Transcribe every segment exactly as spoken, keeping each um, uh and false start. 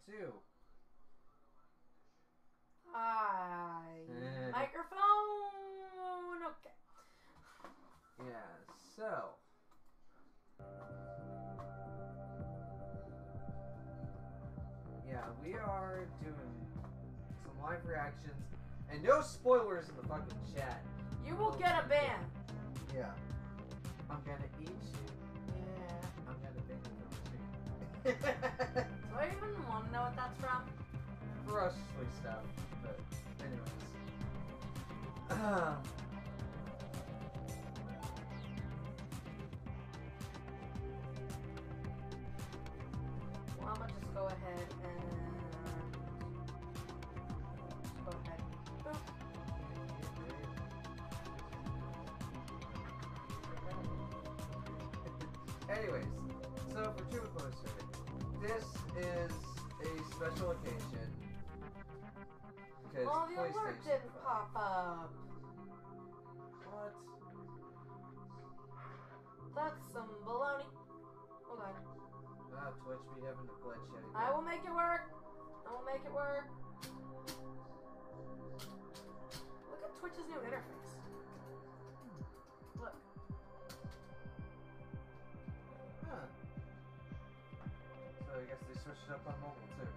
too. Hi. Microphone. Okay. Yeah, so. Yeah, we are doing some live reactions and no spoilers in the fucking chat. You will get a ban. Yeah. I'm gonna eat you. Yeah. I'm gonna bang you. Do I even want to know what that's from? Rushly stuff, but anyways. Uh, Well, I'm gonna just go ahead and just go ahead and boop. Anyways, so for True Poster, this is a special occasion. Because Well, the alert PlayStation didn't five. pop up. What? That's some baloney. Hold on. Ah, Twitch be having a glitch yet again. I will make it work. I will make it work. Look at Twitch's new interface. Look. Huh. So I guess they switched it up on mobile too.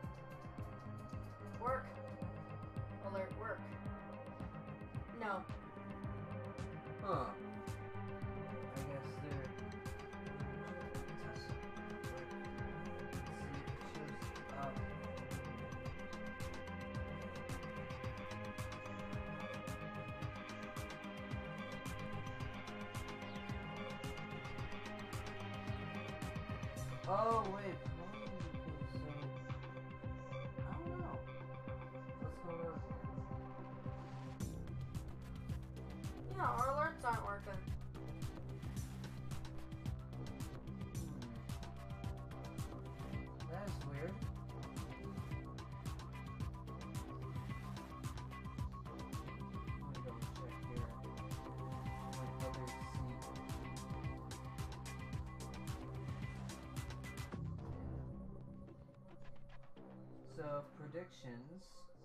Work. Alert work. No. Huh. I guess they're... Let's see if it shows up. Oh, wait. So, I don't know. What's going on here? Yeah, our alerts aren't working. That is weird. Let me double check here. My other seat. So, predictions.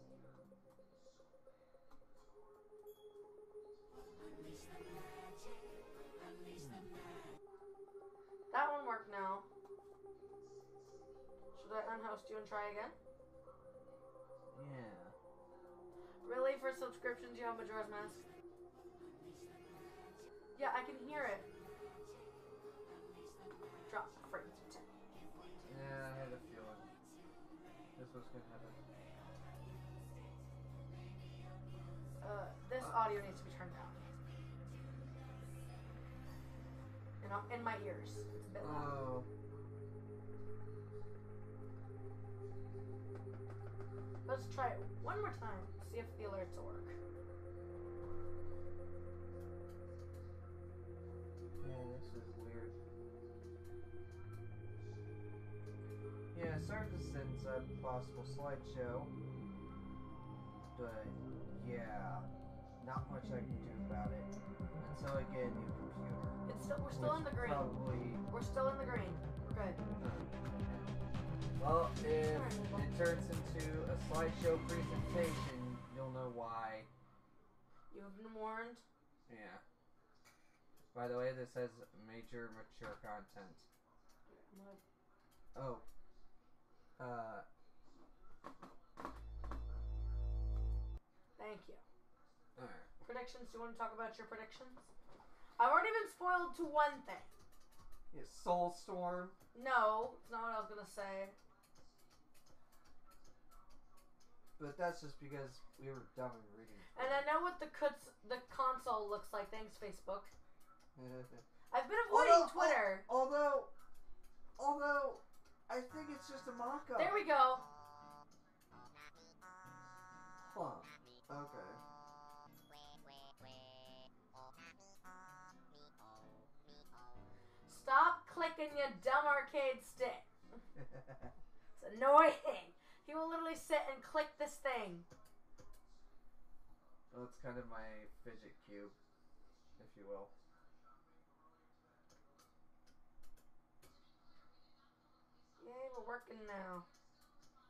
That one worked now. Should I unhost you and try again? Yeah. Really? For subscriptions, you have Majora's Mask? Yeah, I can hear it. Drop the frames to ten. Yeah, I had a feeling this was gonna happen. Uh, this audio needs to be turned down. You know, in my ears. It's a bit loud. Oh. Let's try it one more time. See if the alerts will work. Yeah, this is weird. Yeah, sorry to send a possible slideshow. But, yeah. Not much I can do about it. Until I get a new computer. It's still we're still in the green. Probably. We're still in the green. We're good. Well, if it turns into a slideshow presentation, you'll know why. You have been warned. Yeah. By the way, this has major mature content. What? Oh. Uh. Thank you. Alright. Predictions. Do you want to talk about your predictions? I've already been spoiled to one thing. Yeah, Soulstorm. No, it's not what I was gonna say. But that's just because we were done with reading. And I know what the cuts, the console looks like. Thanks, Facebook. I've been avoiding although, Twitter. Although, although, I think it's just a mock-up. There we go. Huh. Okay. Stop clicking your dumb arcade stick. It's annoying. He will literally sit and click this thing. Well, it's kind of my fidget cube, if you will. Yay, we're working now.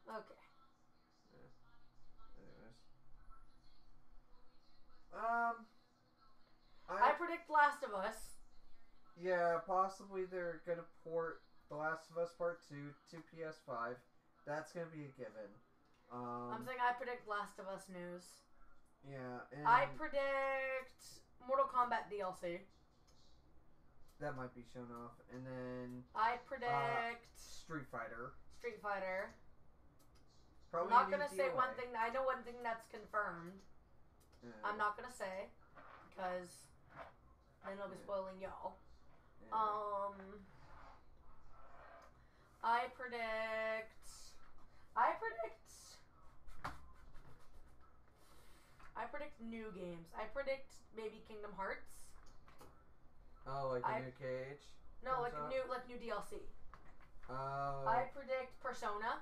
Okay. Yeah. Anyways. Um. I, I predict Last of Us. Yeah, possibly they're gonna port The Last of Us Part Two to P S five. That's gonna be a given. Um, I'm saying I predict Last of Us news. Yeah, and I predict Mortal Kombat D L C. That might be shown off, and then I predict uh, Street Fighter. Street Fighter. Probably I'm not gonna D say L A. one thing. I know one thing that's confirmed. Yeah. I'm not gonna say because then I'll be spoiling y'all. Yeah. Um, I predict. I predict. I predict new games. I predict maybe Kingdom Hearts. Oh, like a I, new cage? No, like up? new, like new D L C. Oh. I predict Persona.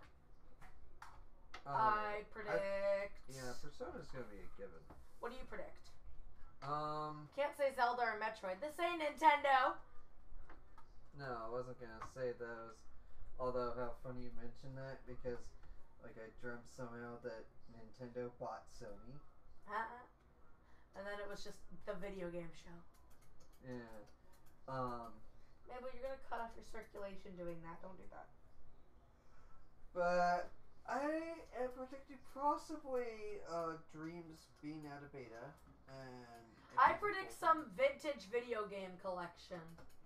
Oh, I predict. I, yeah, Persona's gonna be a given. What do you predict? Um. Can't say Zelda or Metroid. This ain't Nintendo. No, I wasn't gonna say those. Although, how funny you mentioned that because, like, I dreamt somehow that Nintendo bought Sony. Uh-uh. And then it was just the video game show. Yeah. Um. Maybe you're gonna cut off your circulation doing that. Don't do that. But I am predicting possibly uh, Dreams being out of beta, and I predict some vintage video game collection.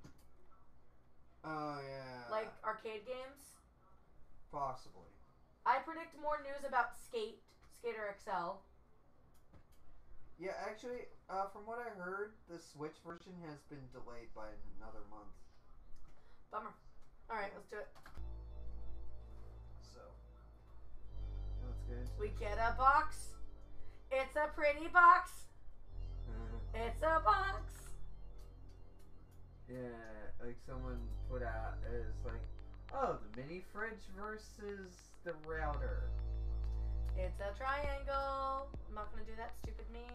Oh yeah. Like arcade games? Possibly. I predict more news about Skate, Skater X L. Yeah, actually, uh, from what I heard, the Switch version has been delayed by another month. Bummer. Alright, let's do it. So, let's get into We it. get a box. It's a pretty box. It's a box. Yeah, like someone put out as like, oh, the mini fridge versus the router. It's a triangle. I'm not gonna do that stupid meme.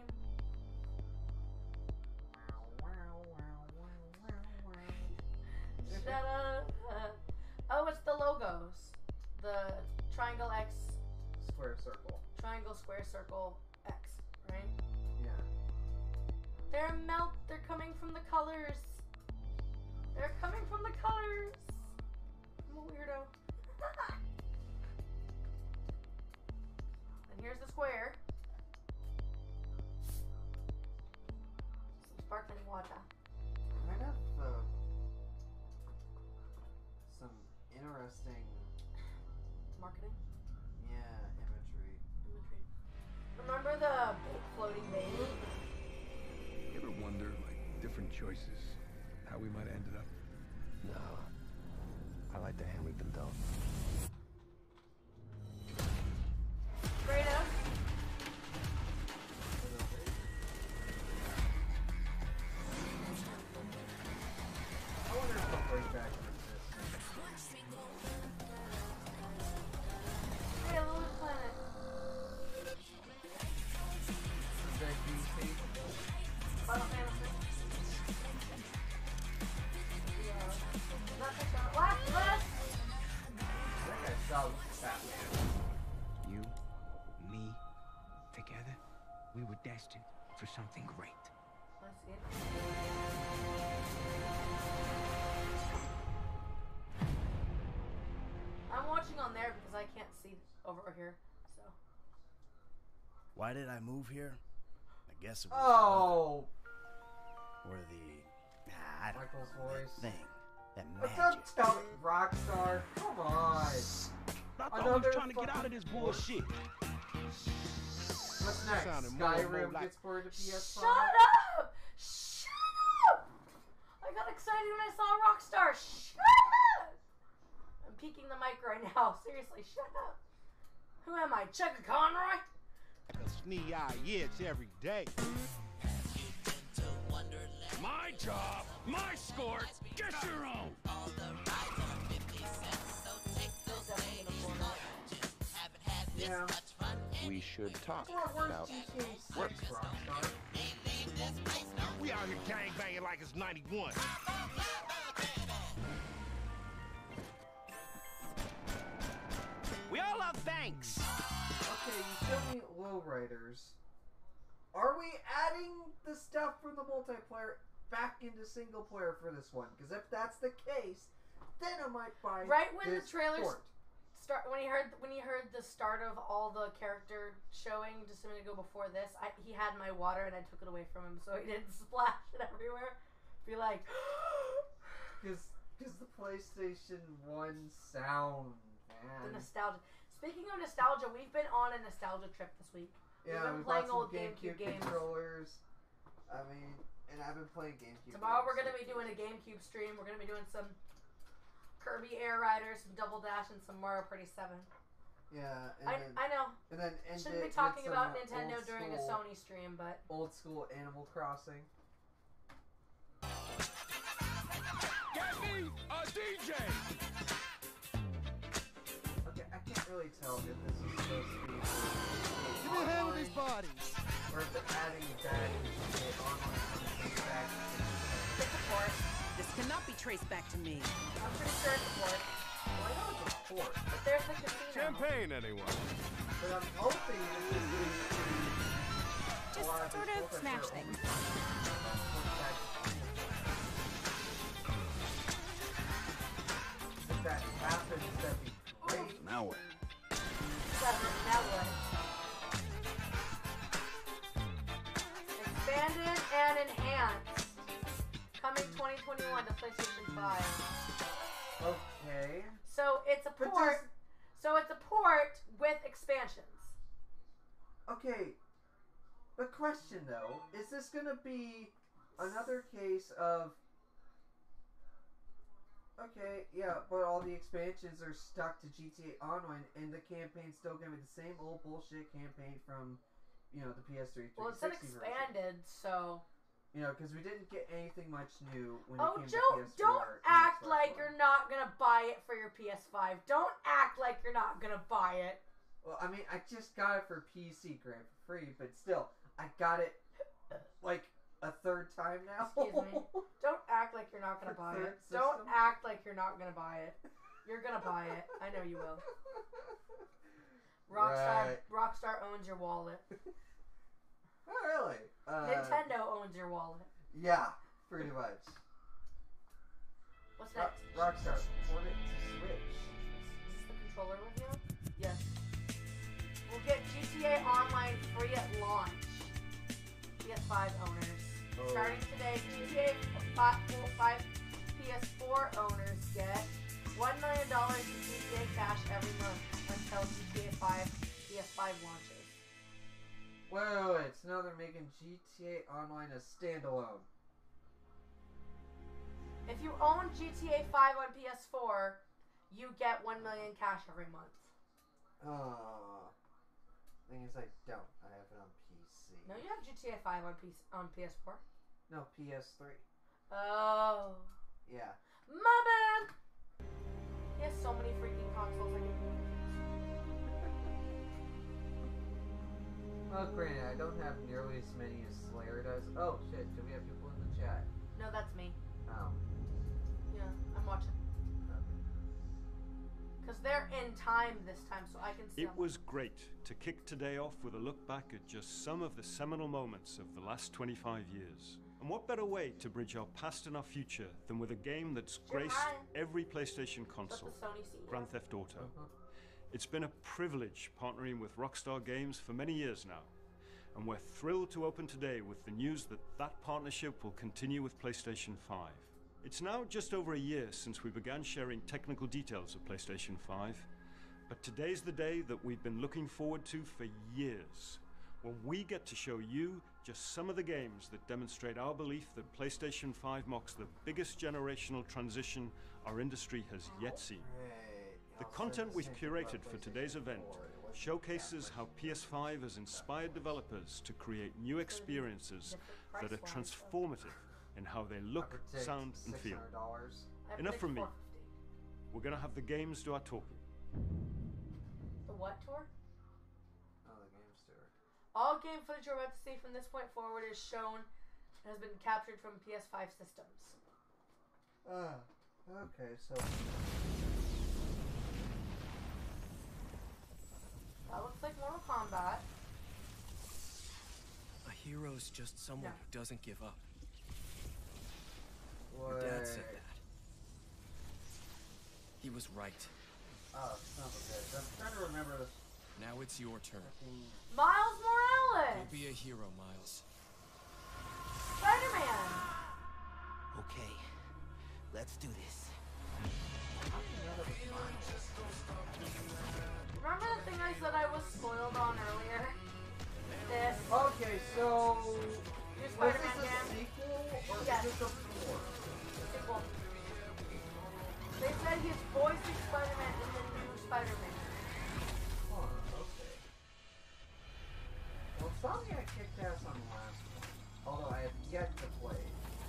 Shut up. Oh, it's the logos. The triangle X. Square circle. Triangle, square, circle, X, right? Yeah. They're melt. They're coming from the colors. They're coming from the colors. I'm a weirdo. And here's the square. Some sparkling water. Kind of uh, some interesting, Marketing. yeah, imagery. Imagery. Remember the big floating baby? You ever wonder, like, different choices, how we might have ended up? No. I like the hand we've been dealt. Kratos. I wonder if they'll bring back Resistance. Hey, Little Planet. Is that D C? Final Fantasy. Yeah. Not the shot. Last of Us. That guy saw Batman. You, me, together, we were destined for something great. Let's see it. I'm watching on there because I can't see over here, so. Why did I move here? I guess it was Oh! the, or the nah, I don't Michael's know, that voice. thing, that What's magic. up, Tell Rockstar? Come on! I thought we Another was trying to get fucking- out of this bullshit. What's next? Sounded more and more Skyrim like- gets ported to P S Shut five? up! Shut up! I got excited when I saw Rockstar. Shut up! I'm peeking the mic right now. Seriously, shut up. Who am I, Chuck Conroy? Like a snee eye itch every day. My job, my sport, get your own! Yeah. We should talk Well, where's about G T A work. six, Rockstar? We out here gang banging like it's ninety-one. We all Thanks. Okay, you showed me lowriders. Are we adding the stuff from the multiplayer back into single player for this one? Because if that's the case, then I might buy Right when the this trailers port. start, when he heard when he heard the start of all the character showing just a minute ago before this, I, he had my water and I took it away from him so he didn't splash it everywhere. Be like, Because because the PlayStation one sound, man. the nostalgia. Speaking of nostalgia, we've been on a nostalgia trip this week. Yeah, We've been we playing bought some old GameCube games. controllers. I mean, and I've been playing GameCube. Tomorrow games, we're gonna so- be doing a GameCube stream. We're gonna be doing some Kirby Air Riders, some Double Dash, and some Mario Party seven. Yeah, and I then I know. and then end Shouldn't it be talking with about some, uh, Nintendo old during a school- Sony stream, but Old school Animal Crossing. Get me a D J! Okay, I can't really tell if this is supposed to be Give me a hand with these bodies. or if they're adding back the online content back. it's a port. This cannot be traced back to me. I'm pretty sure it's a port. Well, I know it's a port, But there's the casino. Champagne, anyone? but I'm hoping that this is Just sort of smash things. If that happens, that'd be great. Now what? Seven, now what? Expanded and enhanced. Coming twenty twenty-one to PlayStation five. Okay. So it's a But port. So it's a port with expansions. Okay. The question though, is this gonna be another case of okay, yeah, but all the expansions are stuck to G T A Online and the campaign's still gonna be the same old bullshit campaign from, you know, the P S three Well, it's been three sixty version. expanded, so. You know, because we didn't get anything much new when Oh, it came Joe, to P S four. don't and act Xbox like One. you're not gonna buy it for your P S five. Don't act like you're not gonna buy it. Well, I mean, I just got it for P C, grant for free, but still, I got it like a third time now. Excuse me. Don't act like you're not gonna For buy third it. Don't system? act like you're not gonna buy it. You're gonna buy it. I know you will. Rockstar, Right. Rockstar owns your wallet. Oh, really? Uh, Nintendo owns your wallet. Yeah, pretty much. What's Rock, next? Rockstar, port it to Switch. Is this the controller with you? Yes. We'll get G T A Online free at launch. P S five owners. Oh. Starting today, G T A five, five P S four owners get one million dollars in G T A cash every month until G T A five P S five launches. Wait, wait, wait. So now they're making G T A Online a standalone. If you own G T A five on P S four, you get one million cash every month. Oh. Thing is, I don't. I have it on P C. No, you have G T A five on P on P S four. No, P S three. Oh. Yeah. My bad. He has so many freaking consoles. I get Well, granted, I don't have nearly as many as Slayer does. Oh, shit. Do we have people in the chat? No, that's me. Oh. Yeah, I'm watching. Okay. Because they're in time this time, so I can see It them. was great to kick today off with a look back at just some of the seminal moments of the last twenty-five years. And what better way to bridge our past and our future than with a game that's graced every PlayStation That's console, the Sony C E O. Grand Theft Auto. Uh-huh. It's been a privilege partnering with Rockstar Games for many years now, and we're thrilled to open today with the news that that partnership will continue with PlayStation five. It's now just over a year since we began sharing technical details of PlayStation five, but today's the day that we've been looking forward to for years, when we get to show you just some of the games that demonstrate our belief that PlayStation five marks the biggest generational transition our industry has yet seen. Great. The I'll content start we've the same thing about curated for PlayStation today's event four. It wasn't showcases that how much P S five has inspired developers to create new experiences that are transformative in how they I look, predict sound, and feel. six hundred dollars. I Enough predict from me. four fifty. We're gonna have the games do our talking. The what tour? Oh, the game store. All game footage you're about to see from this point forward is shown, has been captured from P S five systems. Ah, okay, so. hero's just someone Yeah. who doesn't give up. What? Your dad said that. He was right. Oh, son of a bitch. I'm trying to remember this. Now it's your turn. Miles Morales! You'll be a hero, Miles. Spider-Man! Okay, let's do this. Remember the thing I said I was spoiled on earlier? This. Okay, so Your was Spider-Man this a game. sequel or Yes. is this a four? Sequel. They said he's voicing Spider-Man in the new Spider-Man. Huh, okay. Well, Insomniac kicked ass on the last one, although I have yet to play.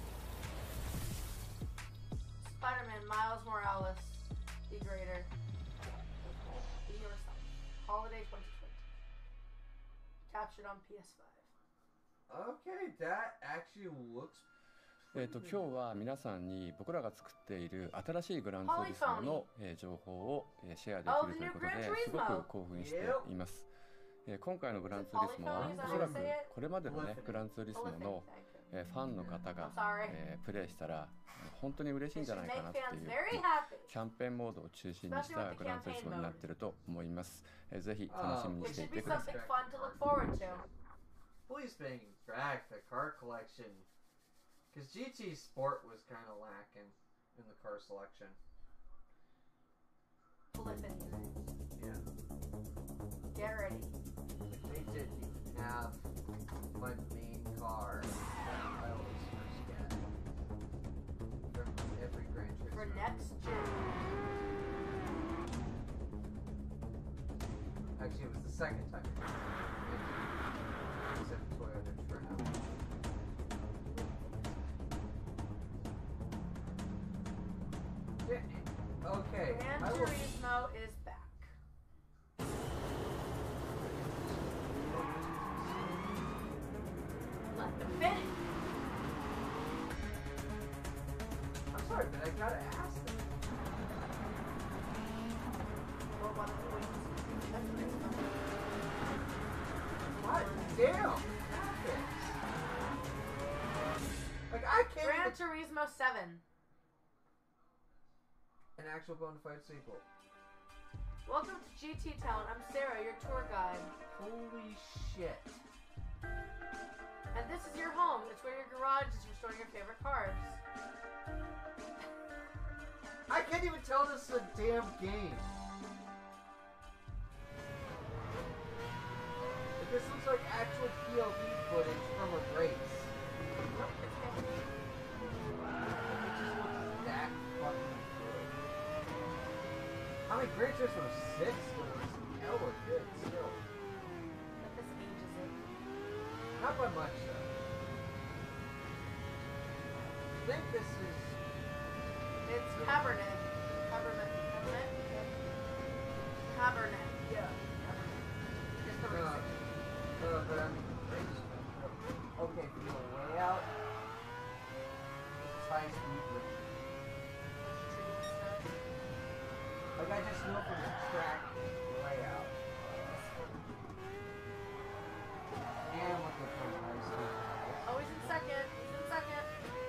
Spider-Man, Miles Morales, the Greater. Be yourself. Holiday twenty twenty. Captured on P S five. Okay, that actually looks えー、と今日は皆さんに僕らが作っている新しいグランツーリスモの、えー情報を、えーシェアできるということですごく興奮しています。えー今回のグランツーリスモはおそらくこれまでのねグランツーリスモの、えーファンの方が、えープレイしたら本当に嬉しいんじゃないかなっていうキャンペーンモードを中心にしたグランツーリスモになっていると思います。えーぜひ楽しみにしていてください。 Please bring back the car collection. Because G T Sport was kind of lacking in the car selection. Yeah. Get ready. They didn't even have my main car that I always first get. From every Gran Turismo. For next gen. Actually, it was the second time. Except Toyota Tron. Okay. Gran I will... Turismo is back. Let them finish. I'm sorry, but I gotta ask them. Or one of the wings. That's the next one. What? Damn! Like, I can't Gran even... Turismo seven. An actual bona fide sequel. Welcome to G T Town. I'm Sarah, your tour guide. Holy shit. And this is your home. It's where your garage is for storing your favorite cars. I can't even tell this is a damn game. Like, this looks like actual P O V footage from a race. It just looks that fucking good. I mean, Gran Turismo six was hella good still. But this ages it. Not by much, though. I think this is... It's Cabernet. Cabernet. Cabernet? Yeah. Cabernet. Yeah. Cabernet. It's the Uh, racing. uh, but I mean, race... Okay, from the layout, this is high speed racing. Like, I just know from the track layout. And looking from high speed. Oh, he's in second. He's in second.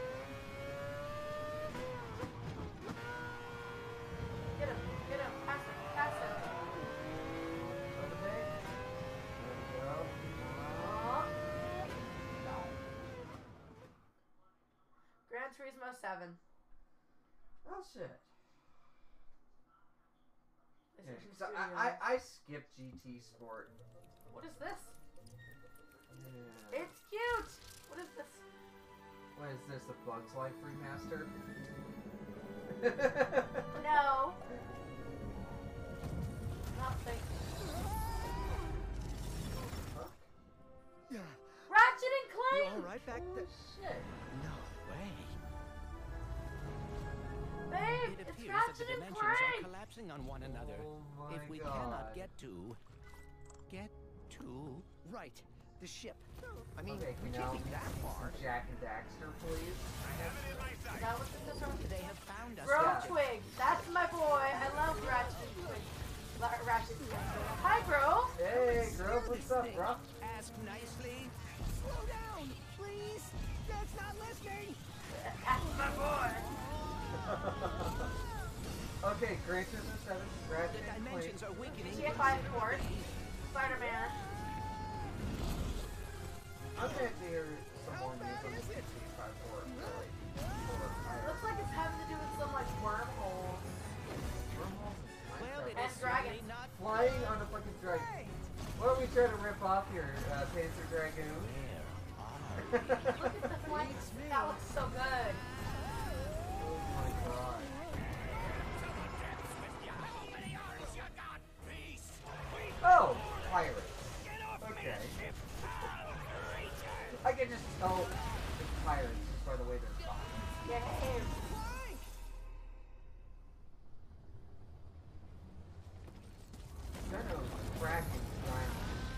Get him. Get him. Pass him. Pass him. Over there. There we go. Oh. No. Gran Turismo seven. Oh, shit. Yeah, PlayStation so Studios. I, I, I skipped G T Sport. What is this? Yeah. It's cute. What is this? What is this, a Bugs Life remaster? No. Not fake. Yeah. Ratchet and Clank. You all right back there? Shit. No way. Babe, It it's appears that Ratchet the and dimensions Clank. are collapsing on one another. Oh my if we God. cannot get to... Get to... Right, the ship. I mean, Okay, we can can't now be that far. Jack and Daxter, please. Is that what this is from? They have found us. Bro Yeah. Twig, that's my boy. I love Ratchet and Twig. La- Ratchet and Clank. Hi, bro. Hey, girl, what's up, bro? Ask nicely. Slow down, please. That's not listening. That's my boy. Okay, Gran Turismo seven, Ratchet The and dimensions Clank. are weakening. G T A five, of course. Spider-Man. I'm gonna have to hear some more news on the G T A five for like, It looks like it's having to do with some like wormholes. Well, it And is dragons. certainly not Flying on a fucking dragon. What are we trying to rip off here, uh, Panzer Dragoon? Look at the flanks. That looks so good. Oh my god. Oh, pirates. Okay. I can just tell it's pirates just by the way they're talking. Yay. They're no cracking ground.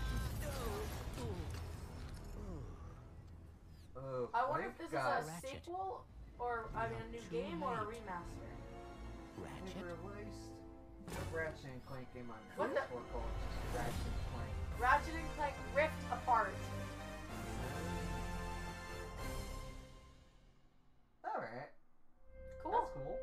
Oh, I wonder if this is a Ratchet. sequel, or I mean a new game, or a remaster. They Ratchet. released a Ratchet and Clank game on What P S four called just Ratchet and Clank. Ratchet and Clank Rift Apart. Alright. Cool. That's cool.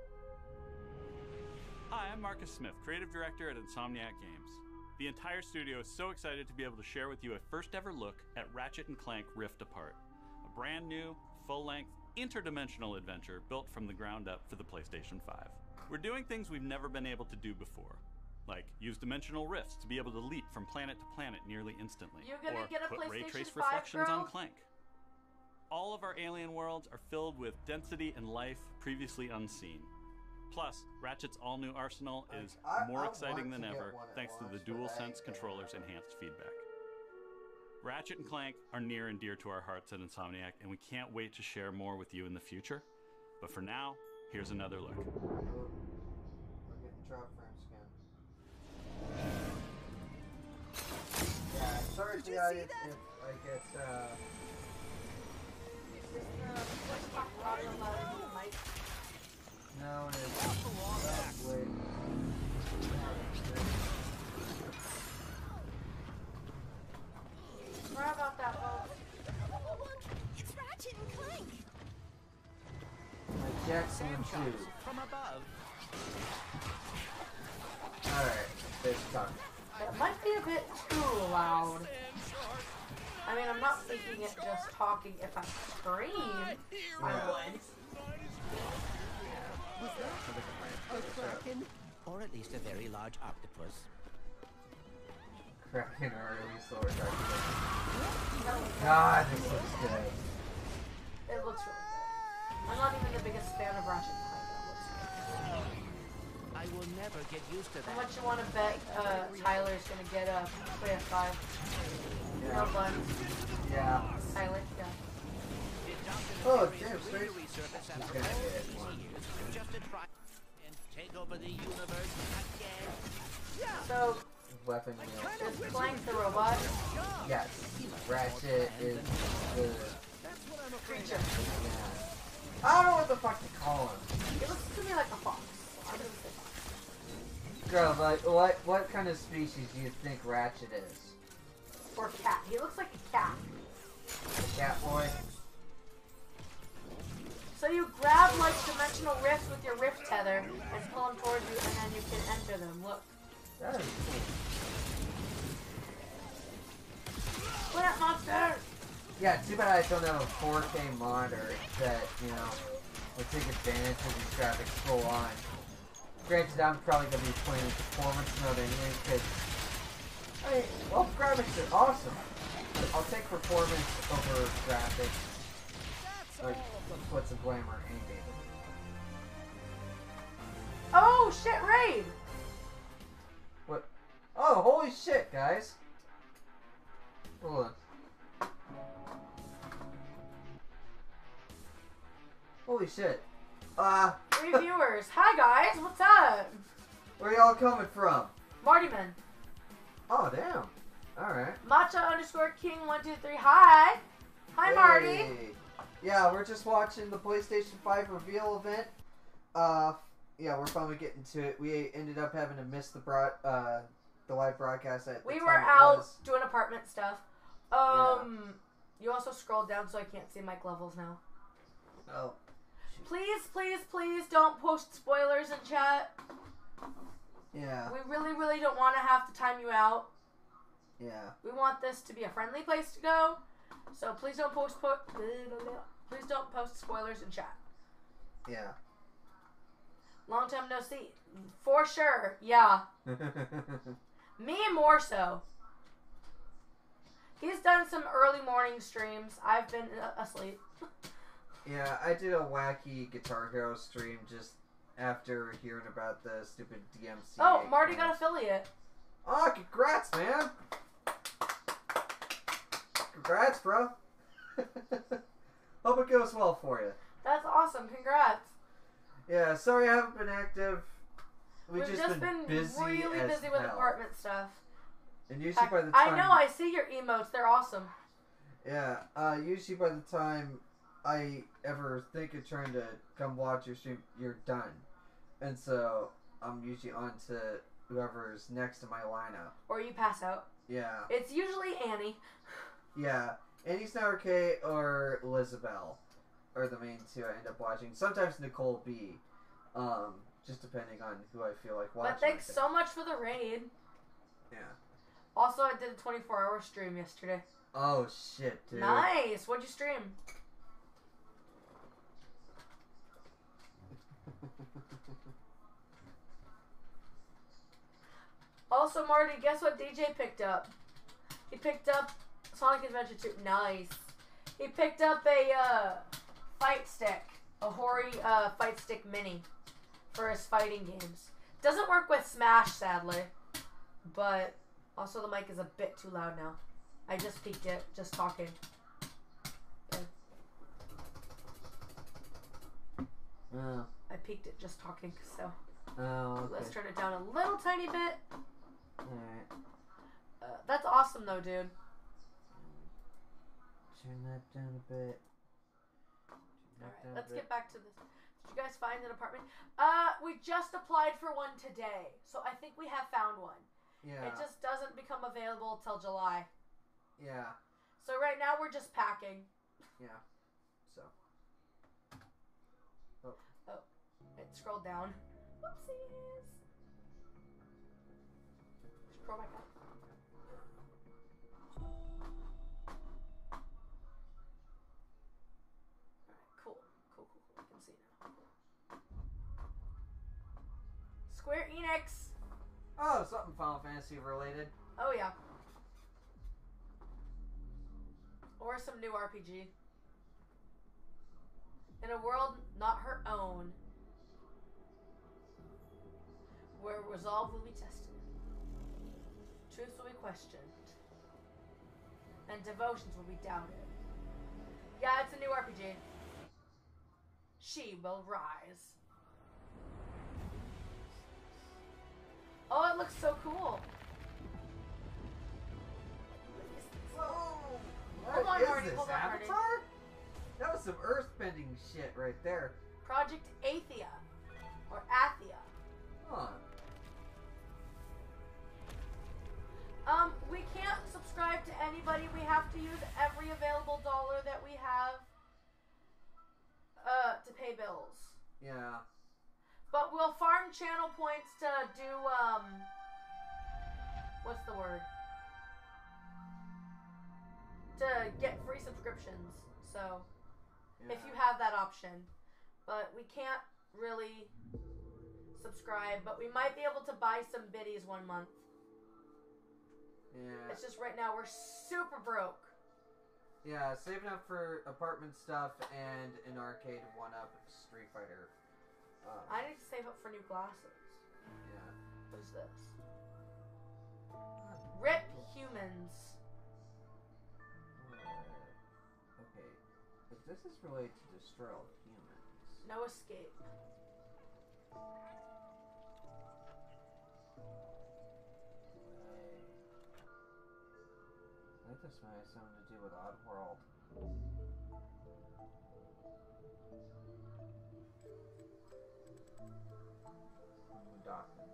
Hi, I'm Marcus Smith, creative director at Insomniac Games. The entire studio is so excited to be able to share with you a first ever look at Ratchet and Clank Rift Apart, a brand new, full-length, interdimensional adventure built from the ground up for the PlayStation five. We're doing things we've never been able to do before, like use dimensional rifts to be able to leap from planet to planet nearly instantly, You're gonna or get a put ray PlayStation trace five, reflections girl? on Clank. All of our alien worlds are filled with density and life previously unseen. Plus, Ratchet's all-new arsenal is I- more I exciting want than to get ever one at thanks to the launch, but I DualSense ain't controller's enhanced feedback. Ratchet and Clank are near and dear to our hearts at Insomniac, and we can't wait to share more with you in the future. But for now, here's another look. We're getting drop frames again. Yeah, sorry to the audience if I get, uh... Is this the voice talk audio louder than the mic? No, it is. Oh, wait. Sorry about that, folks. It's Ratchet and Clank. My Jackson two. From above. Alright, it's done. It might be a bit too loud. I mean, I'm not thinking it just talking. If I scream, I would. A kraken, or at least a very large octopus. Kraken or at least lower dark. God, this looks good. It looks really good. I'm not even the biggest fan of Ratchet and Clank. That looks good. I will never get used to that. How much you want to bet uh, Tyler's gonna get a P S five? Yeah. No fun. Yeah. Tyler, yeah. Oh, damn, Space. Resurface He's after gonna all get these one. years, just to try and take over the universe again. So, Weapon wheel. is Clank the robot? Yes. Ratchet is the Creature. yeah. I don't know what the fuck to call him. It looks to me like a fox. I'm gonna say fox. Girl, like what what kind of species do you think Ratchet is? Or cat. He looks like a cat. A cat boy? So you grab like dimensional rifts with your rift tether and pull them towards you, and then you can enter them. Look. That is cool. Plant monster! Yeah, too bad I don't have a four K monitor that, you know, will take advantage of these graphics full on. Granted, I'm probably going to be playing performance mode anyway, because, I mean, well, graphics are awesome. But I'll take performance over graphics. Like, what's a glamour any day. Oh shit, raid! What? Oh, holy shit, guys. Hold on. Holy shit. Uh, Reviewers, hi guys, what's up? where y'all coming from? Martyman. Oh, damn. Alright. Matcha underscore king one two three, hi! Hi Marty! Hey. Yeah, we're just watching the PlayStation five reveal event. Uh, yeah, we're finally getting to it. We ended up having to miss the broad, uh, the live broadcast at the We time were it out was. doing apartment stuff. Um, You also scrolled down so I can't see mic levels now. Oh. Please, please, please don't post spoilers in chat. Yeah. We really, really don't want to have to time you out. Yeah. We want this to be a friendly place to go. So please don't post po please don't post spoilers in chat. Yeah. Long time no see. For sure. Yeah. Me more so. He's done some early morning streams. I've been uh, asleep. Yeah, I did a wacky Guitar Hero stream just after hearing about the stupid D M C A. Oh, Marty got affiliate. Oh, congrats, man. Congrats, bro. Hope it goes well for you. That's awesome. Congrats. Yeah, sorry I haven't been active. We've, We've just, just been, been, busy really as busy with hell. apartment stuff. And usually by the time... I know, I see your emotes. They're awesome. Yeah, uh, usually by the time I ever think of trying to come watch your stream, you're done. And so I'm usually on to whoever's next in my lineup. Or you pass out. Yeah. It's usually Annie. Yeah. Annie's Now Arcade or Lizabelle are the main two I end up watching. Sometimes Nicole B. Um, just depending on who I feel like watching. But thanks so much for the raid. Yeah. Also, I did a twenty-four hour stream yesterday. Oh, shit, dude. Nice. What'd you stream? Also, Marty, guess what D J picked up? He picked up Sonic Adventure two. Nice. He picked up a uh, fight stick. A Hori uh, fight stick mini for his fighting games. Doesn't work with Smash, sadly. But also the mic is a bit too loud now. I just peaked it, just talking. Okay. Oh. I peaked it just talking, so. Oh, okay. Let's turn it down a little tiny bit. Alright. Uh, that's awesome though, dude. Turn that down a bit. Alright, let's get back to this. Did you guys find an apartment? Uh, we just applied for one today, so I think we have found one. Yeah. It just doesn't become available till July. Yeah. So right now we're just packing. Yeah. So. Oh. Oh. It scrolled down. Whoopsies. Scroll back up. Alright, cool. Cool, cool, cool. I can see now. Square Enix. Oh, something Final Fantasy related. Oh, yeah. Or some new R P G. In a world not her own, where resolve will be tested, truth will be questioned, and devotions will be doubted. Yeah, it's a new R P G. She will rise. Oh, it looks so cool. Whoa! Hold What on, is Marty, this, hold on, Marty. Avatar? That was some earthbending shit right there. Project Athia. Or Athia. Huh. Um, we can't subscribe to anybody. We have to use every available dollar that we have uh, to pay bills. Yeah. But we'll farm channel points to do, um... what's the word? To get free subscriptions. So, Yeah. if you have that option. But we can't really subscribe. But we might be able to buy some biddies one month. Yeah. It's just right now we're super broke. Yeah, saving up for apartment stuff and an arcade one-up Street Fighter. Um, I need to save up for new glasses. yeah. What is this? Rip humans. Uh, okay. If this is related to destroy all humans. No escape. I think this might have something to do with Oddworld. Documents.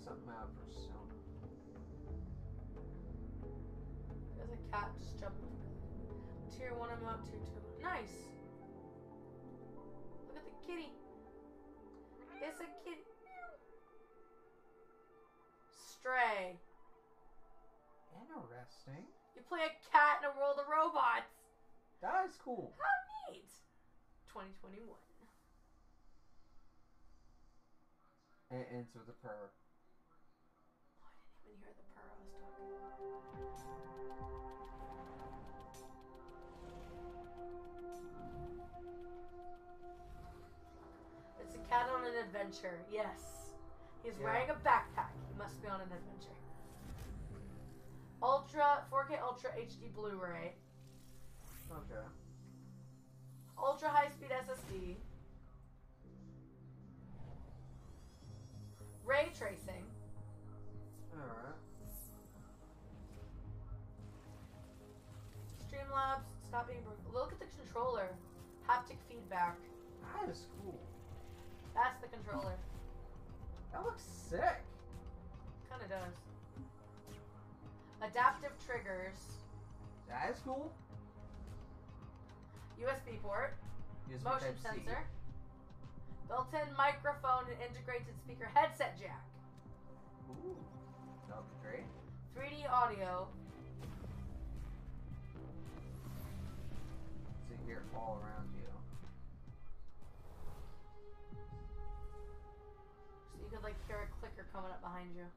something out of Persona. There's a cat just jumping. Tier one emote, tier two. Nice. Look at the kitty. It's a kitty. Stray. Interesting. You play a cat in a world of robots. That is cool. How neat. twenty twenty-one. And answer the purr. Oh, I didn't even hear the purr I was talking. It's a cat on an adventure. Yes. He's Yeah. wearing a backpack. He must be on an adventure. Ultra, four K Ultra H D Blu-ray. Okay. Ultra high-speed S S D. Ray tracing. Alright. Streamlabs. Stop being broken. Look at the controller. Haptic feedback. That is cool. That's the controller. That looks sick. Kinda does. Adaptive triggers. That is cool. U S B port. U S B Motion Type C. sensor. Built-in microphone and integrated speaker headset jack. Ooh. That would be great. three D audio. So you hear it all around you. So you could like hear a clicker coming up behind you.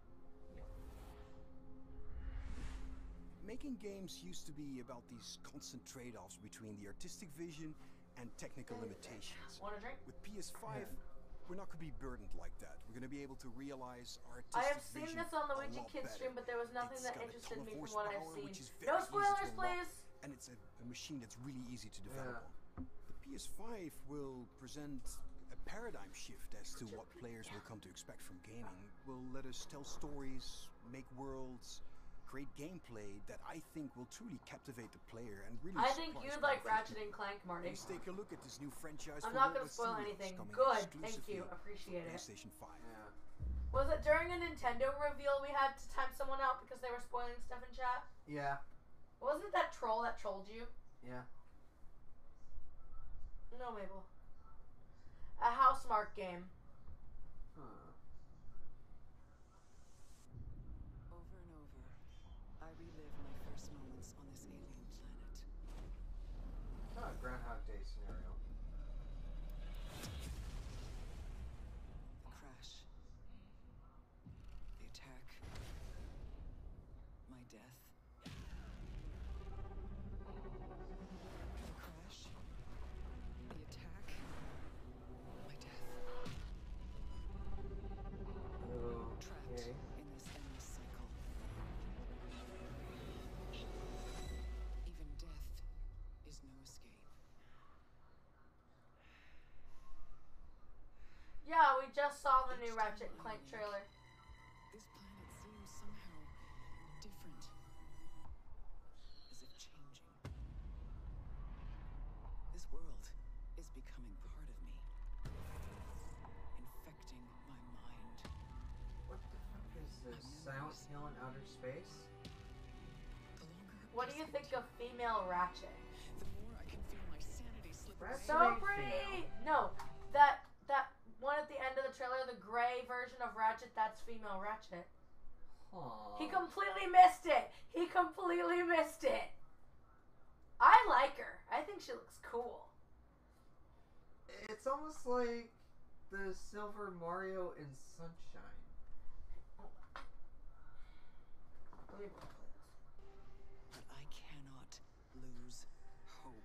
Making games used to be about these constant trade-offs between the artistic vision and technical limitations. Want a drink? With P S five, we're not going to be burdened like that. We're going to be able to realize our artistic I have seen vision this on the a Luigi lot Kids better. stream, but there was nothing It's that got a interested ton me of from what I've horsepower, seen. which is No very easy to spoilers, unlock, please! And it's a, a machine that's really easy to develop on. The P S five will present a paradigm shift as to what players will come to expect from gaming. Will let us tell stories, make worlds, create gameplay that I think will truly captivate the player and really I think surprise you'd my like Ratchet and Clank, Marty. Let's take a look at this new franchise. I'm for not going to Walnut spoil Studios anything. coming Good, thank exclusively you. Appreciate to it. PlayStation five. Yeah. Was it during a Nintendo reveal we had to time someone out because they were spoiling stuff in chat? Yeah. Wasn't it that troll that trolled you? Yeah. No, Mabel. A Housemarque game. Huh. Over and over, I relive my first moments on this alien planet. Not a Groundhog Day scenario. The crash. The attack. My death. The crash. The attack. My death. Trapped Okay. in this endless cycle. Even death is no escape. Yeah, we just saw the new Ratchet and Clank trailer. This planet seems somehow different. As if changing. This world is becoming part of me. Infecting my mind. What the fuck is this? Silent Hill in outer space? What do you think of female Ratchet? The more I can feel my sanity slip away. So pretty! No, that that one at the end of the trailer, the gray version of Ratchet, that's female Ratchet. Aww. He completely missed it! He completely missed it! I like her. I think she looks cool. It's almost like the Silver Mario in Sunshine. Let me play this. But I cannot lose hope.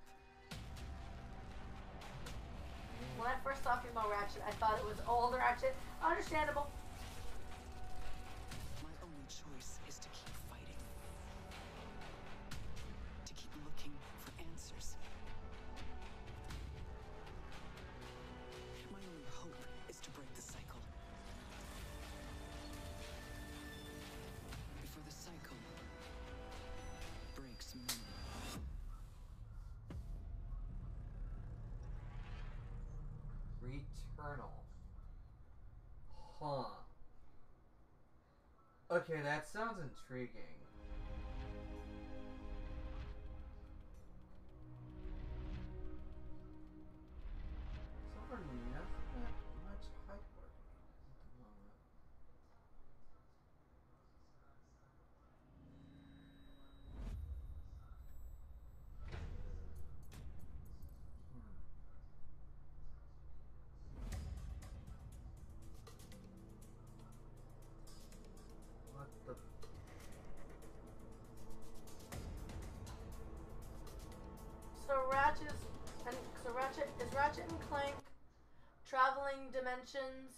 When I first saw female Ratchet, I thought it was old Ratchet. Understandable. My only choice is to keep fighting. To keep looking for answers. My only hope is to break the cycle. Before the cycle breaks me. Returnal. Huh. Okay, that sounds intriguing. So far, nothing that much hype work at the moment. Hmm. What the? So Ratchet is, and so Ratchet is Ratchet and Clank traveling dimensions,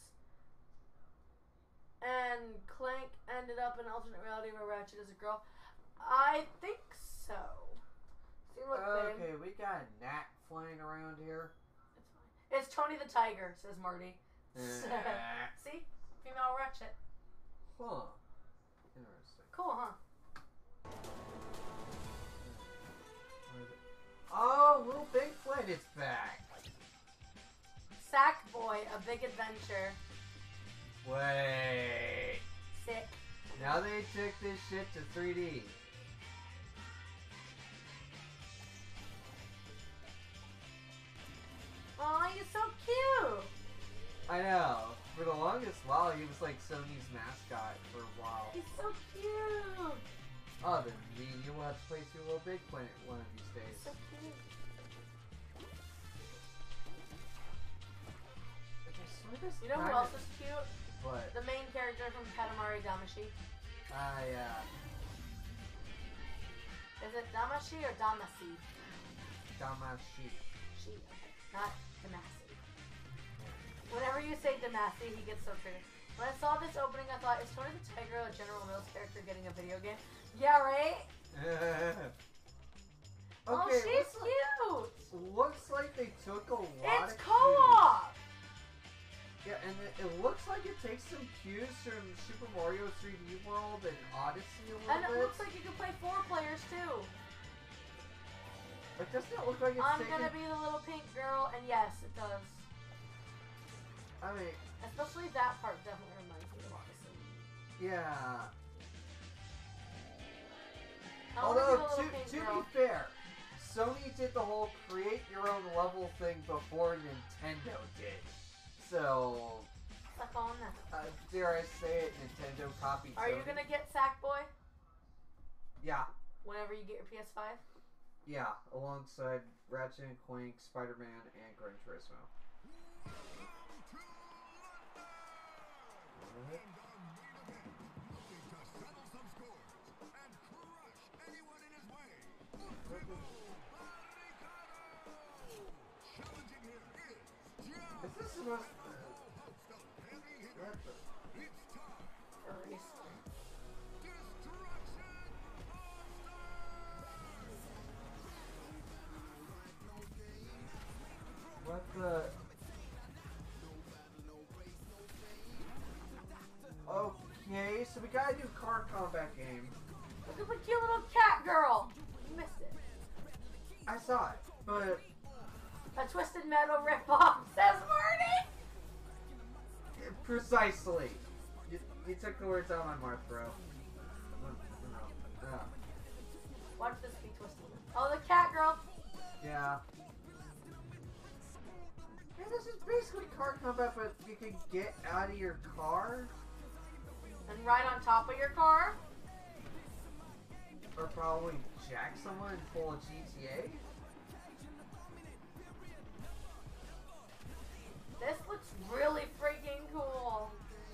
and Clank ended up in an alternate reality where Ratchet is a girl. I think so. See, look, babe. Okay, we got a gnat flying around here. It's fine. It's Tony the Tiger, says Marty. Eh. See, female Ratchet. Huh. Interesting. Cool, huh? Oh, Little Big Planet's back. Sackboy, A Big Adventure. Wait. Sick. Now they took this shit to three D. Aw, he's so cute. I know. For the longest while, he was like Sony's mascot for a while. He's so cute. Oh, then me and you will have to play through Little Big Planet one of these days. So cute. Okay, so this You know who kinda- else is cute? What? The main character from Katamari Damacy. Ah, yeah. Is it Damacy or Damacy? Damacy. She, okay. Not Damacy. Whenever you say Damacy, he gets so triggered. When I saw this opening, I thought, is Tony the Tiger a General Mills character getting a video game? Yeah, right? okay, Oh, she's looks cute! Like, looks like they took a lot It's of co-op! cues. Yeah, and it, it looks like it takes some cues from Super Mario three D World and Odyssey a little And it bit. looks like you can play four players too. Like, doesn't it look like it's I'm taking... gonna be the little pink girl, and yes, it does. I mean... Especially that part definitely reminds me of Odyssey. Yeah. I wanna Although, be the to, little pink to girl. be fair, Sony did the whole create your own level thing before Nintendo did. So... Suck on that. Uh, dare I say it, Nintendo copied Are Sony. you gonna get Sackboy Yeah. whenever you get your P S five? Yeah, alongside Ratchet and Clank, Spider-Man, and Gran Turismo. Is this supposed to... What the... Furries. What the... Okay, so we got a new car combat game. Look at the cute little cat girl! You missed it. I saw it, but... A Twisted Metal ripoff, says Marty! Precisely. You, you took the words out of my mouth, bro. No. Watch this be Twisted. Oh, the cat girl! Yeah. Yeah, this is basically car combat, but you can get out of your car. And ride on top of your car? Or probably jack someone and pull a G T A. This looks really freaking cool.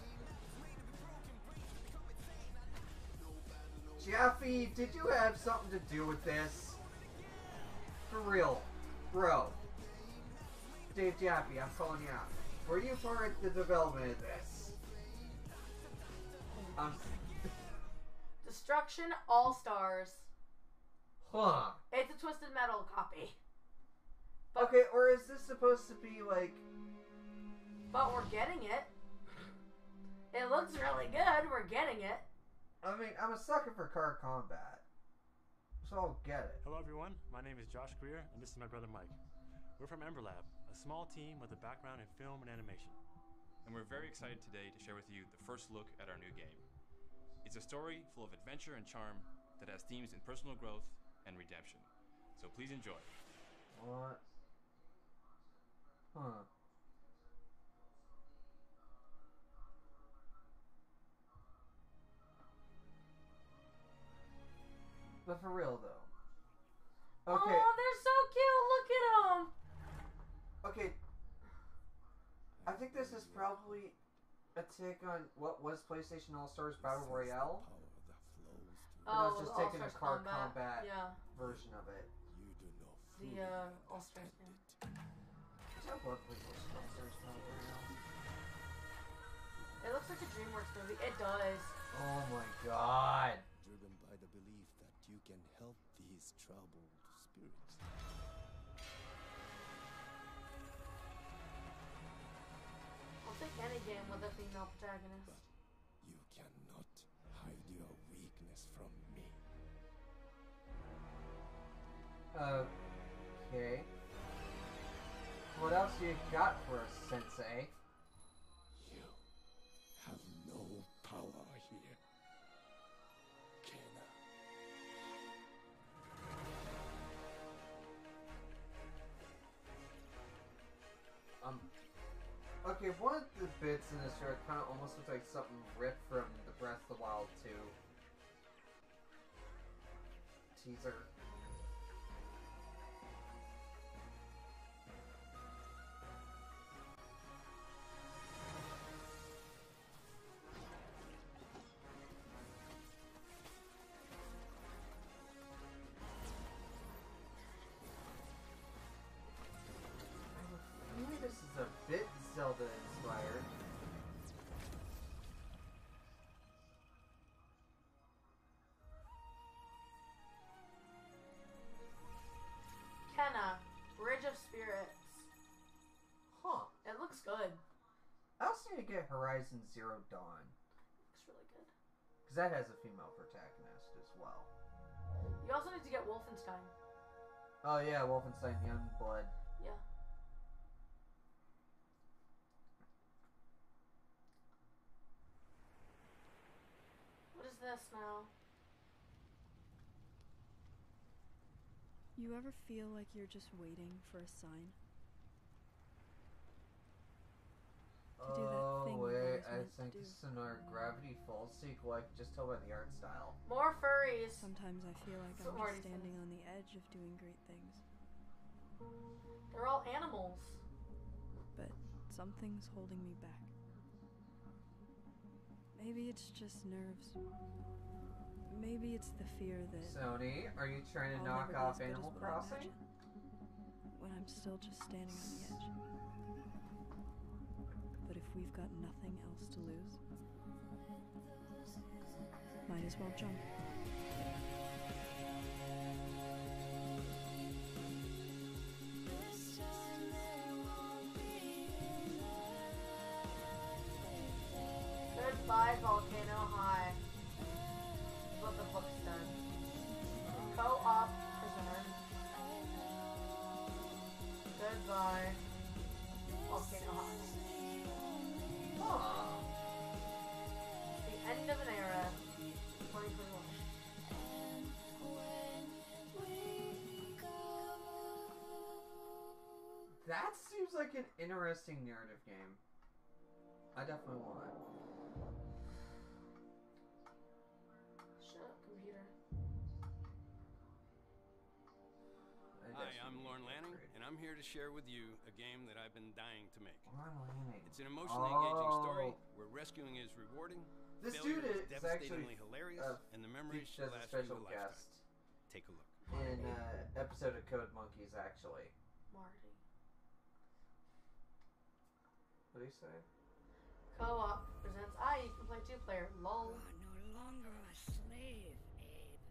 Jeffy, did you have something to do with this? For real. Bro. Dave Jaffe, I'm calling you out. Were you part of the development of this? I'm... Destruction All-Stars. Huh. It's a Twisted Metal copy. Okay, or is this supposed to be like... But we're getting it. It looks really good. We're getting it. I mean, I'm a sucker for car combat. So I'll get it. Hello everyone, my name is Josh Greer, and this is my brother Mike. We're from Ember Lab, a small team with a background in film and animation. And we're very excited today to share with you the first look at our new game. It's a story full of adventure and charm that has themes in personal growth and redemption. So please enjoy. What? Huh. But for real though. Okay. Oh, they're so cute. Look at them. Okay. I think this is probably a take on what was PlayStation All-Stars Battle Royale. But I Oh, was just the taking a All-Stars card combat. combat Yeah. version of it. The uh, All-Stars game. I love PlayStation All-Stars Battle Royale. It looks like a DreamWorks movie. It does. Oh my god. Driven by the belief that you can help these troubled spirits. I'll take any game with a female protagonist. You cannot hide your weakness from me. Okay. What else you got for us, Sensei? You have no power here. Kena. Um. Okay, one of the bits in this trailer kind of almost looks like something ripped from the Breath of the Wild two teaser. Maybe this is a bit Zelda inspired. Kena, Bridge of Spirits. Huh. It looks good. I also need to get Horizon Zero Dawn. Looks really good. Because that has a female protagonist as well. You also need to get Wolfenstein. Oh yeah, Wolfenstein Youngblood. Yeah. What is this now? You ever feel like you're just waiting for a sign? To do that Oh thing you're wait, always I meant to think do. this is another Gravity Falls sequel. I can just tell by the art style. More furries. Sometimes I feel like So I'm already just standing on the edge of doing great things. They're all animals. But something's holding me back. Maybe it's just nerves. Maybe it's the fear that Sony, are you trying to I'll knock never be off as good as Animal what I Crossing? imagine, when I'm still just standing on the edge. But if we've got nothing else to lose, might as well jump. Goodbye, Volcano High. That's what the book's done. Co-op prisoner. Goodbye, Volcano High. Aww. The end of an era. twenty twenty-one. That seems like an interesting narrative game. I definitely want it. Shut up, computer. Hi, I'm Lorne Lanning, and I'm here to share with you a game that I've been dying to make. Lorne Lanning. It's an emotionally engaging story Oh. where rescuing is rewarding, This failure dude is is devastatingly actually hilarious, uh, and the memories featured will as a last you special a lifetime. guest Take a look. in uh, episode of Code Monkeys, actually. Marty. What do you say? Co-op presents. Ah, you can play two-player. Lol. No longer a slave, Abe.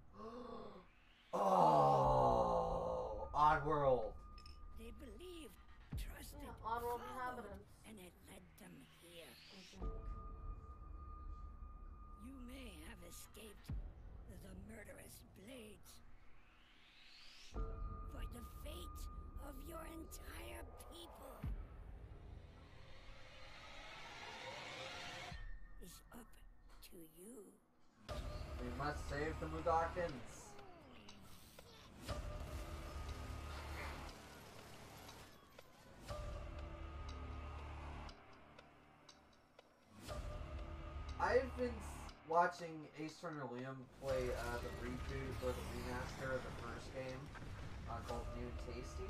Oh, Oddworld. They believed, trusted, Yeah, Oddworld followed, inhabitants. and it led them here. You may have escaped the murderous blades, but the fate of your entire people is up to to you. We must save the Mudokons. I've been watching Ace Attorney Liam play uh, the reboot or the remaster of the first game uh, called New and Tasty.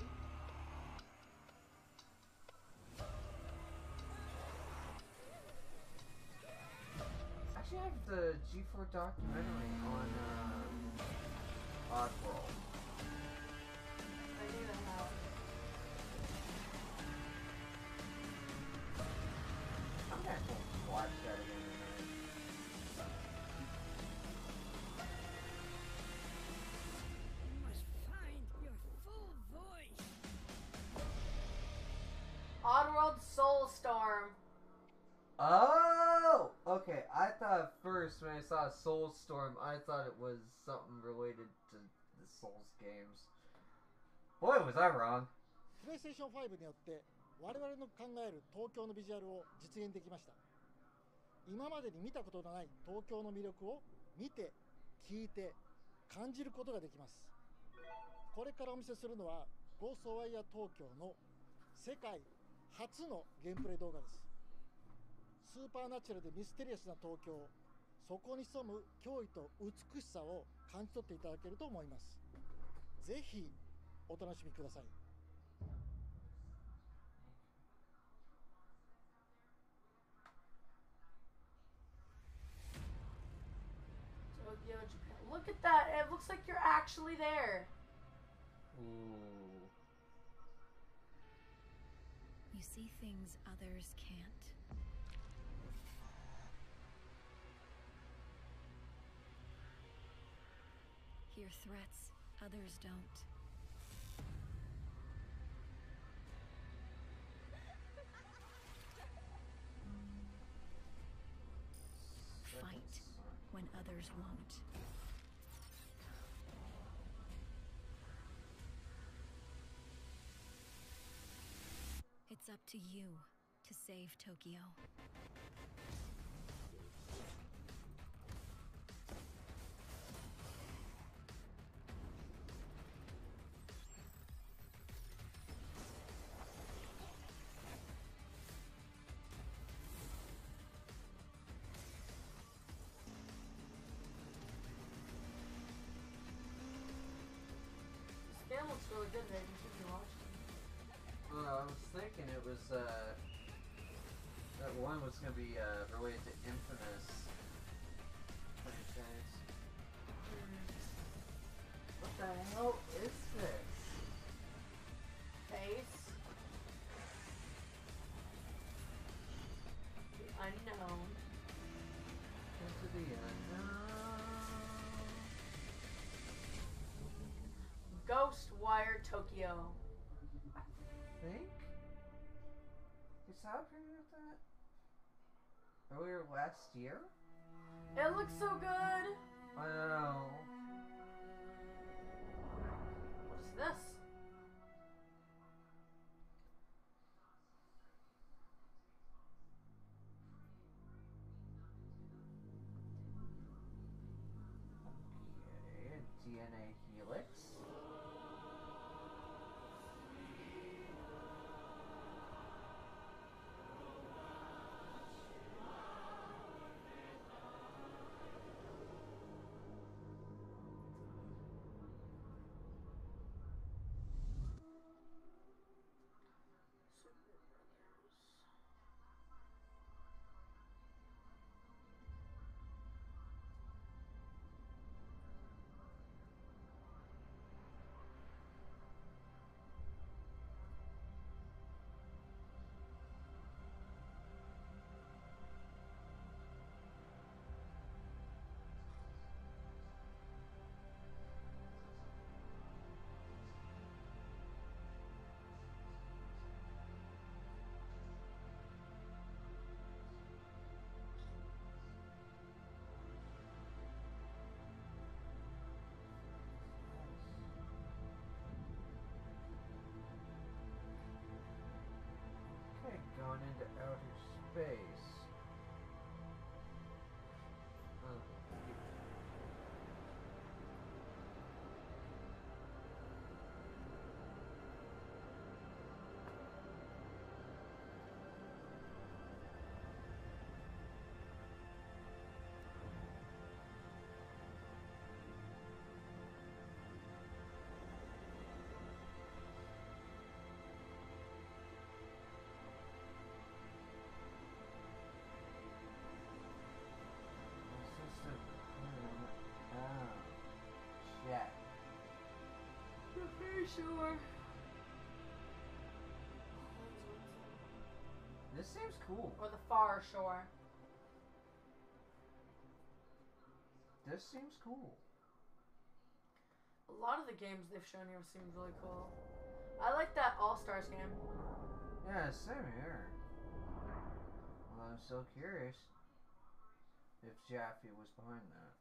Actually, I have the G four documentary on uh, Oddworld. I knew that now. I'm gonna have to watch that again tonight. You must find your full voice. Oddworld Soulstorm. Oh! Okay, I thought at first when I saw Soulstorm, I thought it was something related to the Souls games. Boy, was I wrong. プレイステーションファイブによって我々の考える東京のビジュアルを実現できました。今までに見たことのない東京の魅力を見て、聞いて、感じることができます。これからお見せするのはゴーストワイヤー東京の世界初のゲームプレイ動画です。スーパーナチュラルでミステリアスな東京、そこに潜む驚異と美しさを感じ取っていただけると思います。ぜひお楽しみください。 Tokyo, Japan. Look at that. It looks like you're actually there. Ooh. You see things others can't. Hear threats others don't. Fight when others won't. It's up to you to save Tokyo. This game looks really good, baby. You should be watching. Uh, I was thinking it was, uh, that one was going to be, uh, related to Infamous franchise. What the hell is this? Face. The unknown. Into the unknown. Ghostwire Tokyo. Think? Is that with that? Earlier last year? It looks so good. I know. What is this? Okay, D N A helix. Okay, going into outer space. This seems cool. Or the Far Shore. This seems cool. A lot of the games they've shown here seem really cool. I like that All-Stars game. Yeah, same here. Well, I'm so curious if Jaffe was behind that.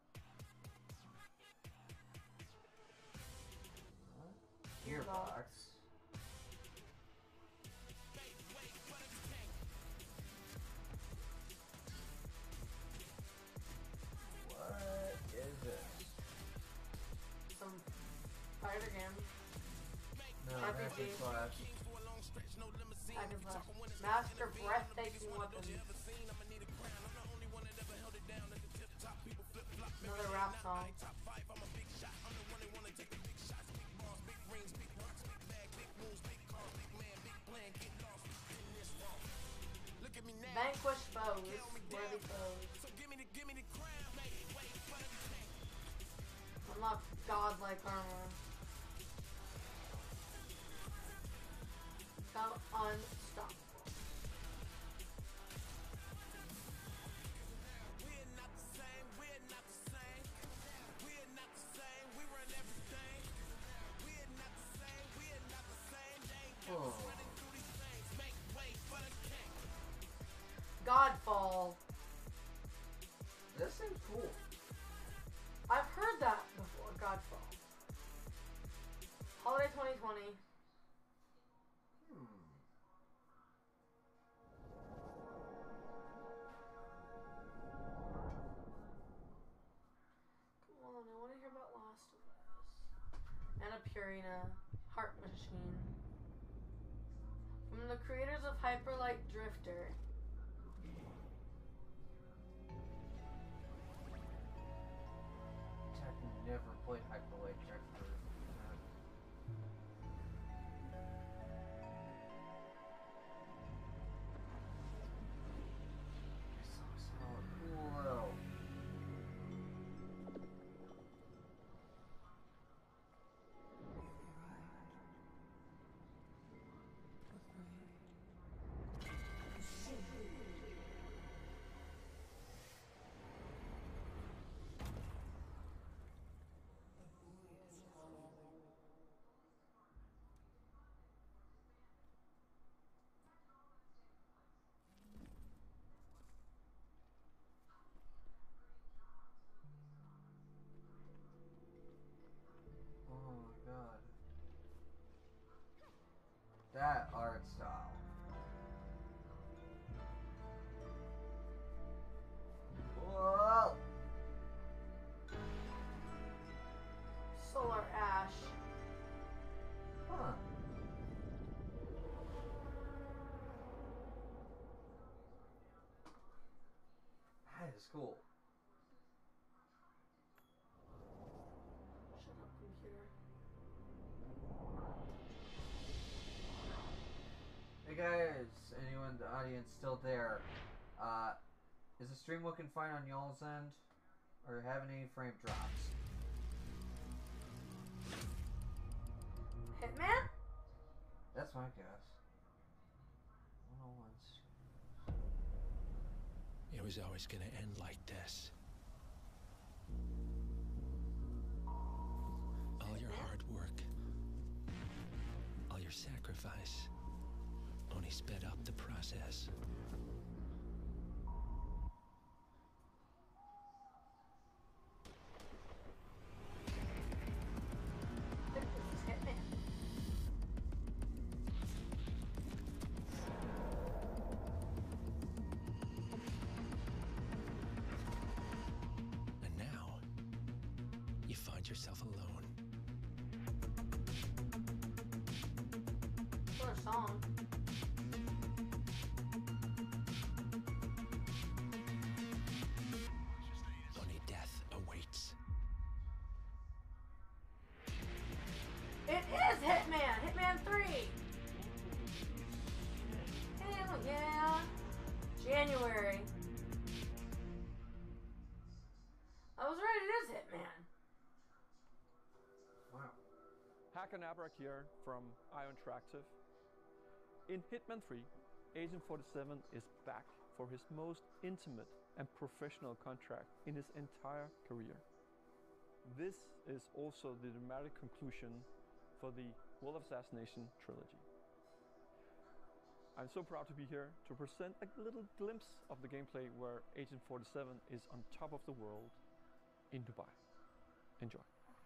What? Gearbox. What is this? Some fighter game. No, R P G. Hack and Slash. Hack and Slash. Master breathtaking weapons. Another rap song. Vanquish foes. Worthy foes. Unlock godlike armor. Become unstoppable. Oh. Godfall. This seems cool. I've heard that before, Godfall. Holiday twenty twenty. Hmm. Come on, I want to hear about Last of Us. Anna Purina, Heart Machine. From the creators of Hyper Light Drifter. I've never played Hyper Light Drifter. This looks hella cool though. Oh my god. That art style. Whoa! Solar Ash. Huh. That is cool. Shut up, computer. Hey guys, anyone in the audience still there? Uh, is the stream looking fine on y'all's end? Or have any frame drops? Hitman? That's my guess. one oh one. It was always gonna end like this. All your hard work, all your sacrifice, only sped up the process. This is Hitman. And now, you find yourself alone. What a song. Only death awaits. It is Hitman! Hitman three! Hell yeah! January. I was right, it is Hitman. Wow. Hakanabrak here from Ion Interactive. In Hitman three, Agent forty-seven is back for his most intimate and professional contract in his entire career. This is also the dramatic conclusion for the World of Assassination trilogy. I'm so proud to be here to present a little glimpse of the gameplay where Agent forty-seven is on top of the world in Dubai. Enjoy.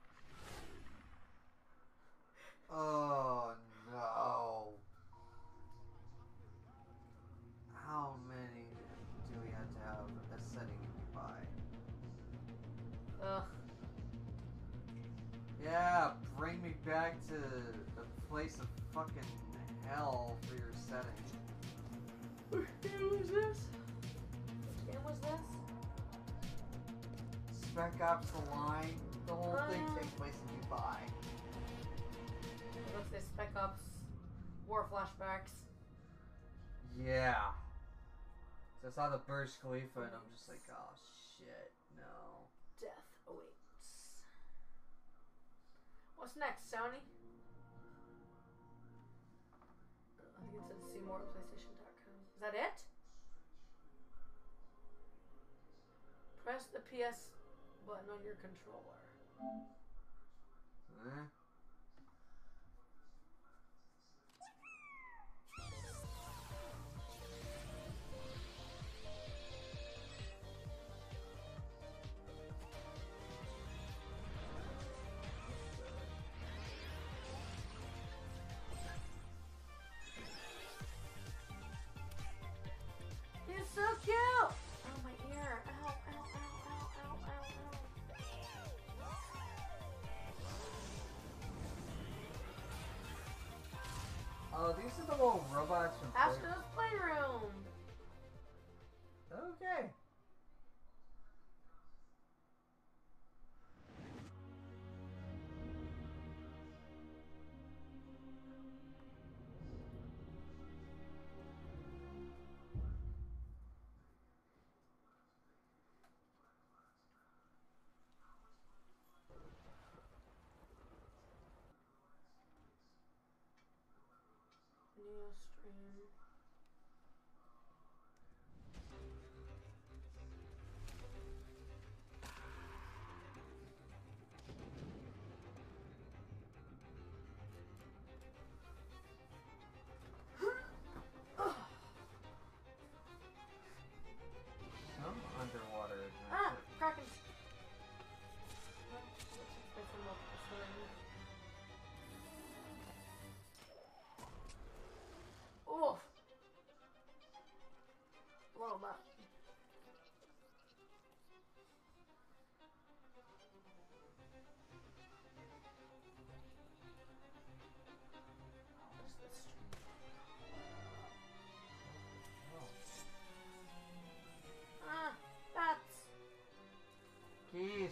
Oh no. How many do we have to have a setting in Dubai? Ugh. Yeah, bring me back to the place of fucking hell for your setting. Which game was this? Which game was this? Spec Ops The Line. The whole uh, thing takes place in Dubai. Let's say Spec Ops War Flashbacks. Yeah. So I saw the Burj Khalifa and I'm just like, oh shit, no. Death awaits. What's next, Sony? I think it says see more at PlayStation dot com. Is that it? Press the P S button on your controller. Eh? He's so cute! Oh, my ear. Ow, ow, ow, ow, ow, ow, ow. Oh, these are the little robots from Astro's Playroom! Okay. Neo stream. Some underwater adventure. Ah! Kraken! There's some multiple stories. Oof! Blow them up. What is this stream? Ah! Bats! Keys.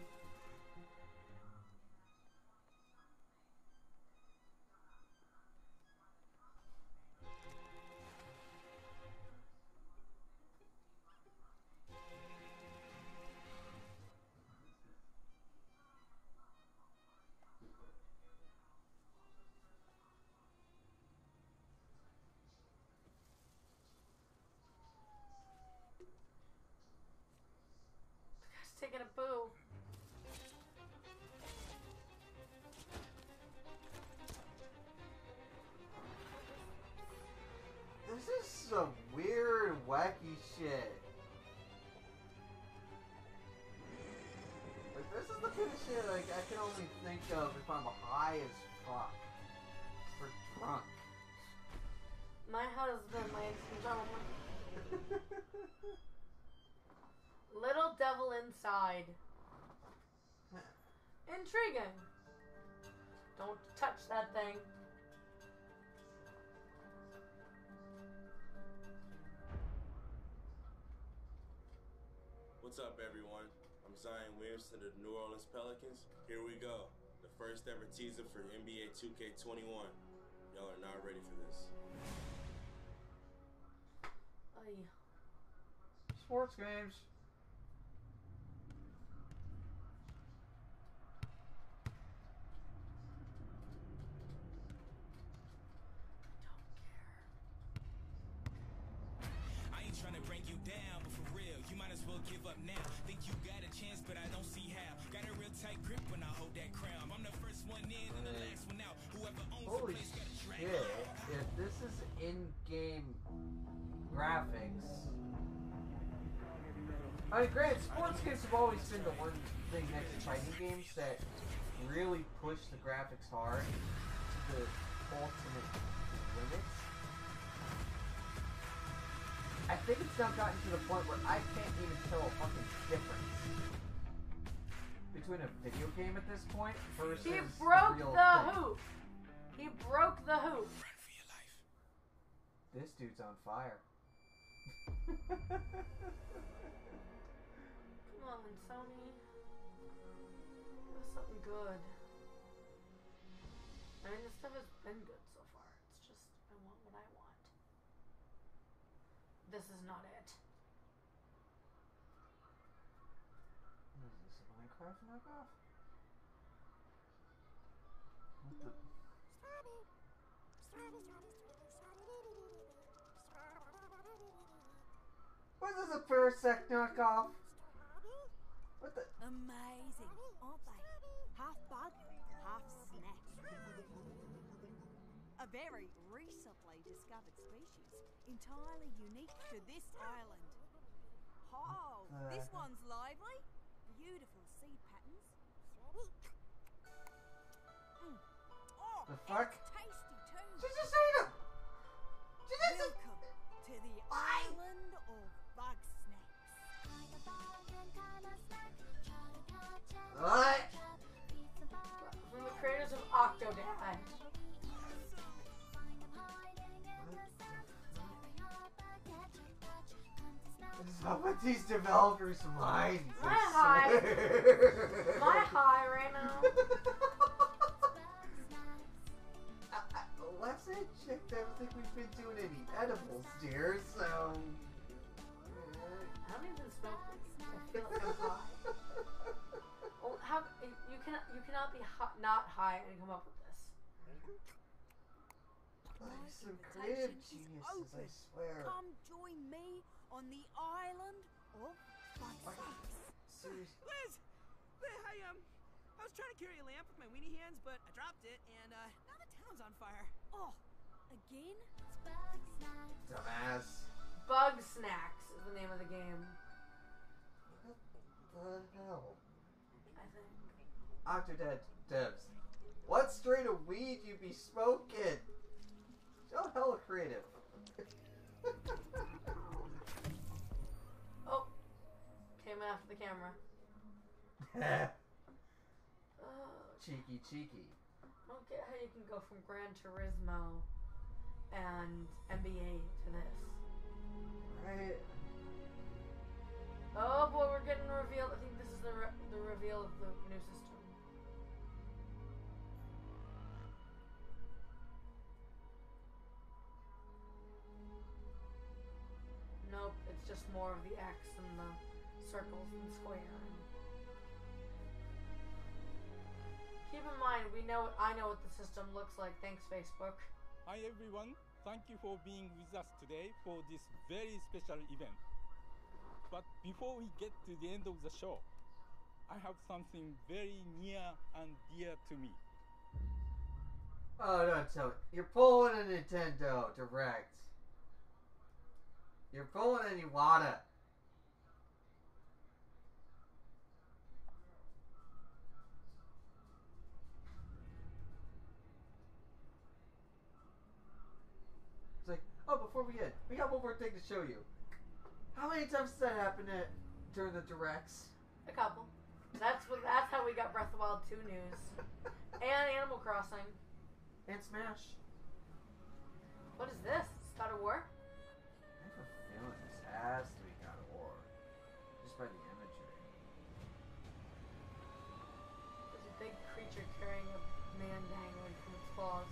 Taking a boo. This is some weird, wacky shit. Like, this is the kind of shit like I can only think of if I'm high as fuck. Or drunk. My husband, ladies and gentlemen. Little Devil Inside. Intriguing. Don't touch that thing. What's up, everyone? I'm Zion Williamson of the New Orleans Pelicans. Here we go. The first ever teaser for N B A two K twenty-one. Y'all are not ready for this. Aye. Sports games. might as well give up now. Think you got a chance, but I don't see how. Got a real tight grip when I hold that crown. I'm the first one in and the last one out. Whoever owns Holy the place got a drag. shit. If this is in-game graphics... I mean, granted, sports games have always been the one thing next to fighting games that really push the graphics hard to the ultimate limits. I think it's now gotten to the point where I can't even tell a fucking difference between a video game at this point versus He broke the, real the thing. hoop. He broke the hoop. Run for your life. This dude's on fire. Come on, Sony. Give us something good. I mean, this stuff has been good so far. It's just, I want what I want. This is not it. What is this, a Minecraft knockoff? What the? What is this, a Parasect knockoff? What the? Amazing, aren't they? Half bug, half snack. A very recently discovered species, entirely unique to this island. Oh, Uh, this one's lively. Beautiful seed patterns. Mm. Oh, The fuck? it's tasty too. She just ate him! She just Welcome to the island of bug snacks. What? From the creators of Octodad. This is not what these developers' minds. My I high. swear. My high right now. I, I, last I checked, I don't think we've been doing any edibles, dear, so... I haven't even smoked this. I feel like I'm high. Well, how you cannot you cannot be hi, not high and come up with this. Oh, some creative geniuses, I swear. Come join me on the island of bug snacks. Seriously. Liz! Liz, I, um, I was trying to carry a lamp with my weenie hands, but I dropped it, and, uh, now the town's on fire. Oh, again? Dumbass. Bug Snacks is the name of the game. What the hell? I think. Octodad devs. What strain of weed you be smoking? So hella creative. Oh, came after the camera. Oh, Cheeky, cheeky. I don't get how you can go from Gran Turismo and N B A to this. Right. Oh boy, we're getting revealed. I think this is the re the reveal of the new system. Nope, it's just more of the X and the circles and square. Keep in mind, we know I know what the system looks like. Thanks, Facebook. Hi everyone, thank you for being with us today for this very special event. But before we get to the end of the show, I have something very near and dear to me. Oh, don't tell me. You're pulling a Nintendo Direct. You're pulling an Iwata. It's like, oh, before we end, we got one more thing to show you. How many times does that happen at, during the Directs? A couple. That's what. That's how we got Breath of the Wild two news, and Animal Crossing, and Smash. What is this? God of War? I have a feeling this has to be God of War, just by the imagery. There's a big creature carrying a man dangling from its claws.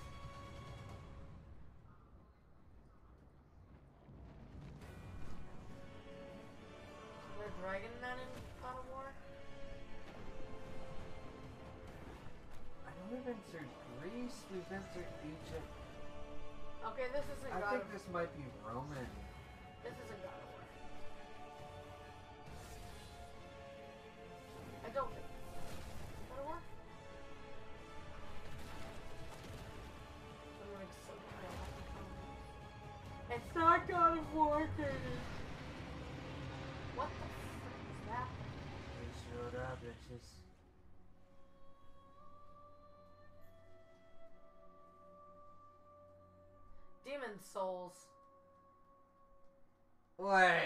Is there a dragon man in God of War? I know we've been through Greece, we've been through Egypt. Okay, this isn't I God think of this might be Roman. This isn't God of War. God of War trailer. What the frick is that? They showed up, bitches. Demon Souls. Wait.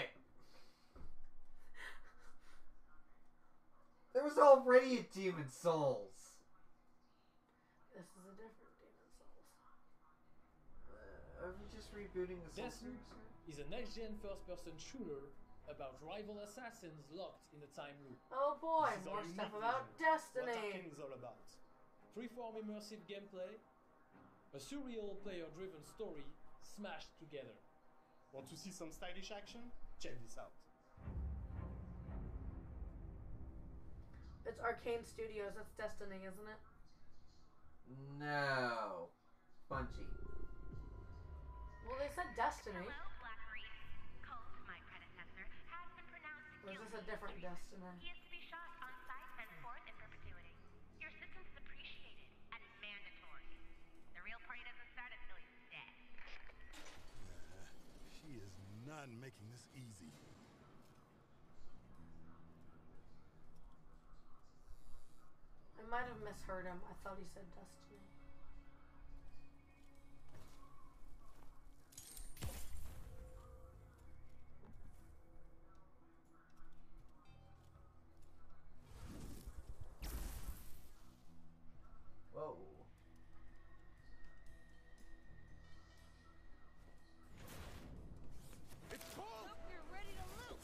There was already a Demon Souls. This is a different Demon Souls. Uh, are we just rebooting the Souls Deathloop series? is a next-gen first-person shooter about rival assassins locked in a time loop. Oh boy, This is more our stuff unique about vision. What Destiny. Arcane is all about. Freeform immersive gameplay, a surreal player-driven story smashed together. Want to see some stylish action? Check this out. It's Arcane Studios. That's Destiny, isn't it? No. Bungie. Well, they said Destiny. Or is this a different Destiny? He is to be shot on site henceforth in perpetuity. Your assistance is appreciated and mandatory. The real party doesn't start until he's dead. Nah, she is not making this easy. I might have misheard him. I thought he said Destiny. Whoa. It's full. You're ready to loot.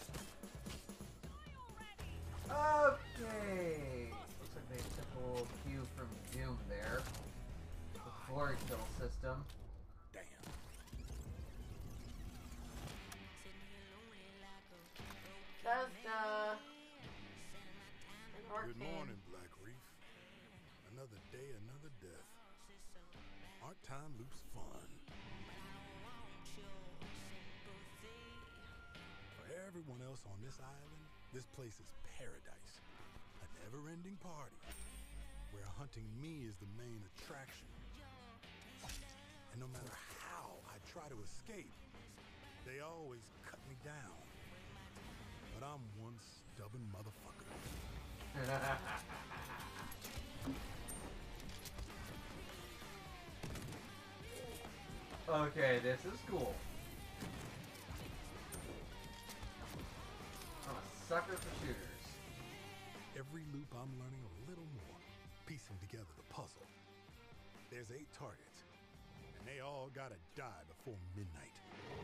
Okay. Looks like they took a little cue from Doom there. The floor kill system. Damn. Bethesda. And Good Arcane. morning, Black Reef. Another day, another death. Aren't time loops fun? For everyone else on this island, this place is paradise. A never-ending party where hunting me is the main attraction. And no matter how I try to escape, they always cut me down. But I'm one stubborn motherfucker. Okay, this is cool. I'm a sucker for shooters. Every loop I'm learning a little more, piecing together the puzzle. There's eight targets, and they all gotta die before midnight.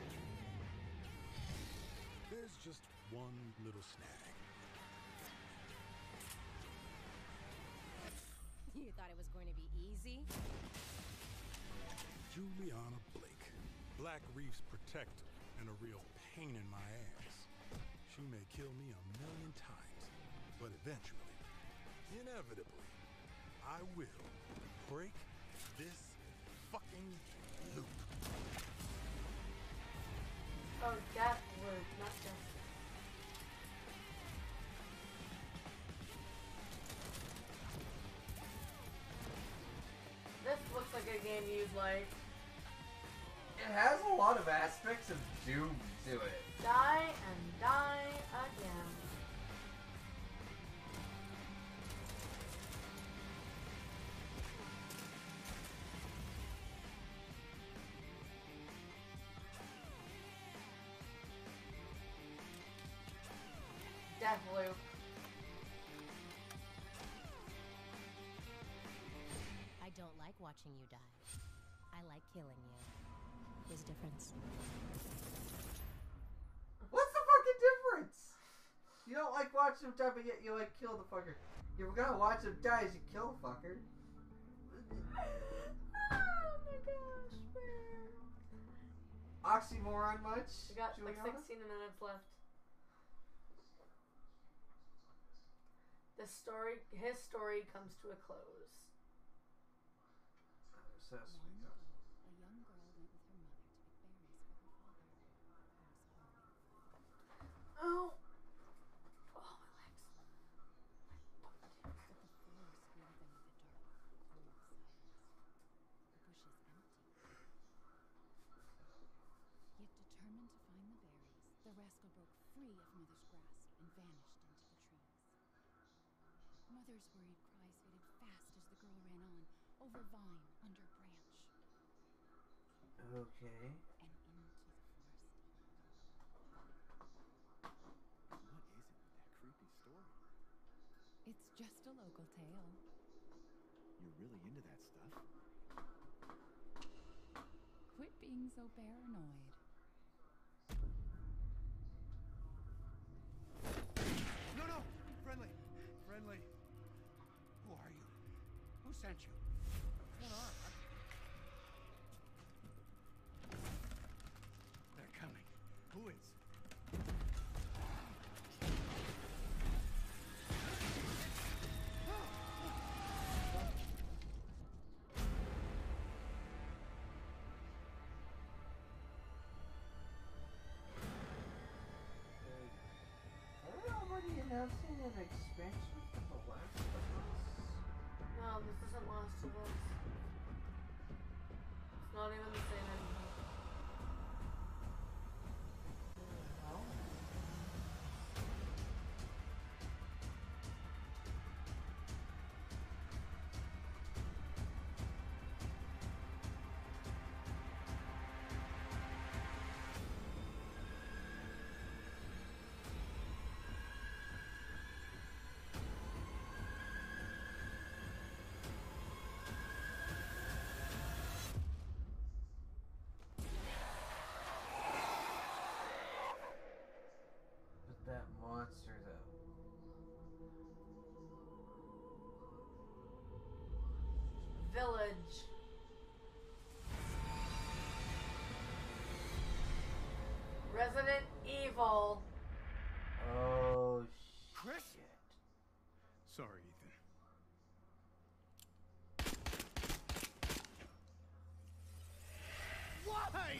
There's just one little snag. You thought it was going to be easy? Juliana Blake, Black Reef's protector, and a real pain in my ass. She may kill me a million times, but eventually, inevitably, I will break this fucking loop. Oh, Death Loop, not Destiny. This looks like a game you'd like. It has a lot of aspects of Doom to it. Die and die again. Deathloop. I don't like watching you die. I like killing you. There's a difference. What's the fucking difference? You don't like watching him die, but yet you like kill the fucker. You're gonna watch him die as you kill the fucker. Oh my gosh, man. Oxymoron much? We got like Juliana? sixteen minutes left. The story, his story comes to a close. Says A young girl went with her mother to pick berries for her father. Oh. Oh, my legs. But the forest gave them the dark, cold silence. The bush is empty. Yet determined to free of Mother's grasp and vanished into the trees. Mother's worried cries faded fast as the girl ran on, over vine, under branch. Okay. And into the forest. What is it with that creepy story? It's just a local tale. You're really into that stuff? Quit being so paranoid. No, no! Friendly! Friendly! Who are you? Who sent you? What's going on? They're coming. Who is? Announcing an expansion for The Last of Us? No, this isn't Last of Us. It's not even the same engine. No. That monster, though. Village. Resident Evil. Oh, Chris? shit. Sorry, Ethan. Why?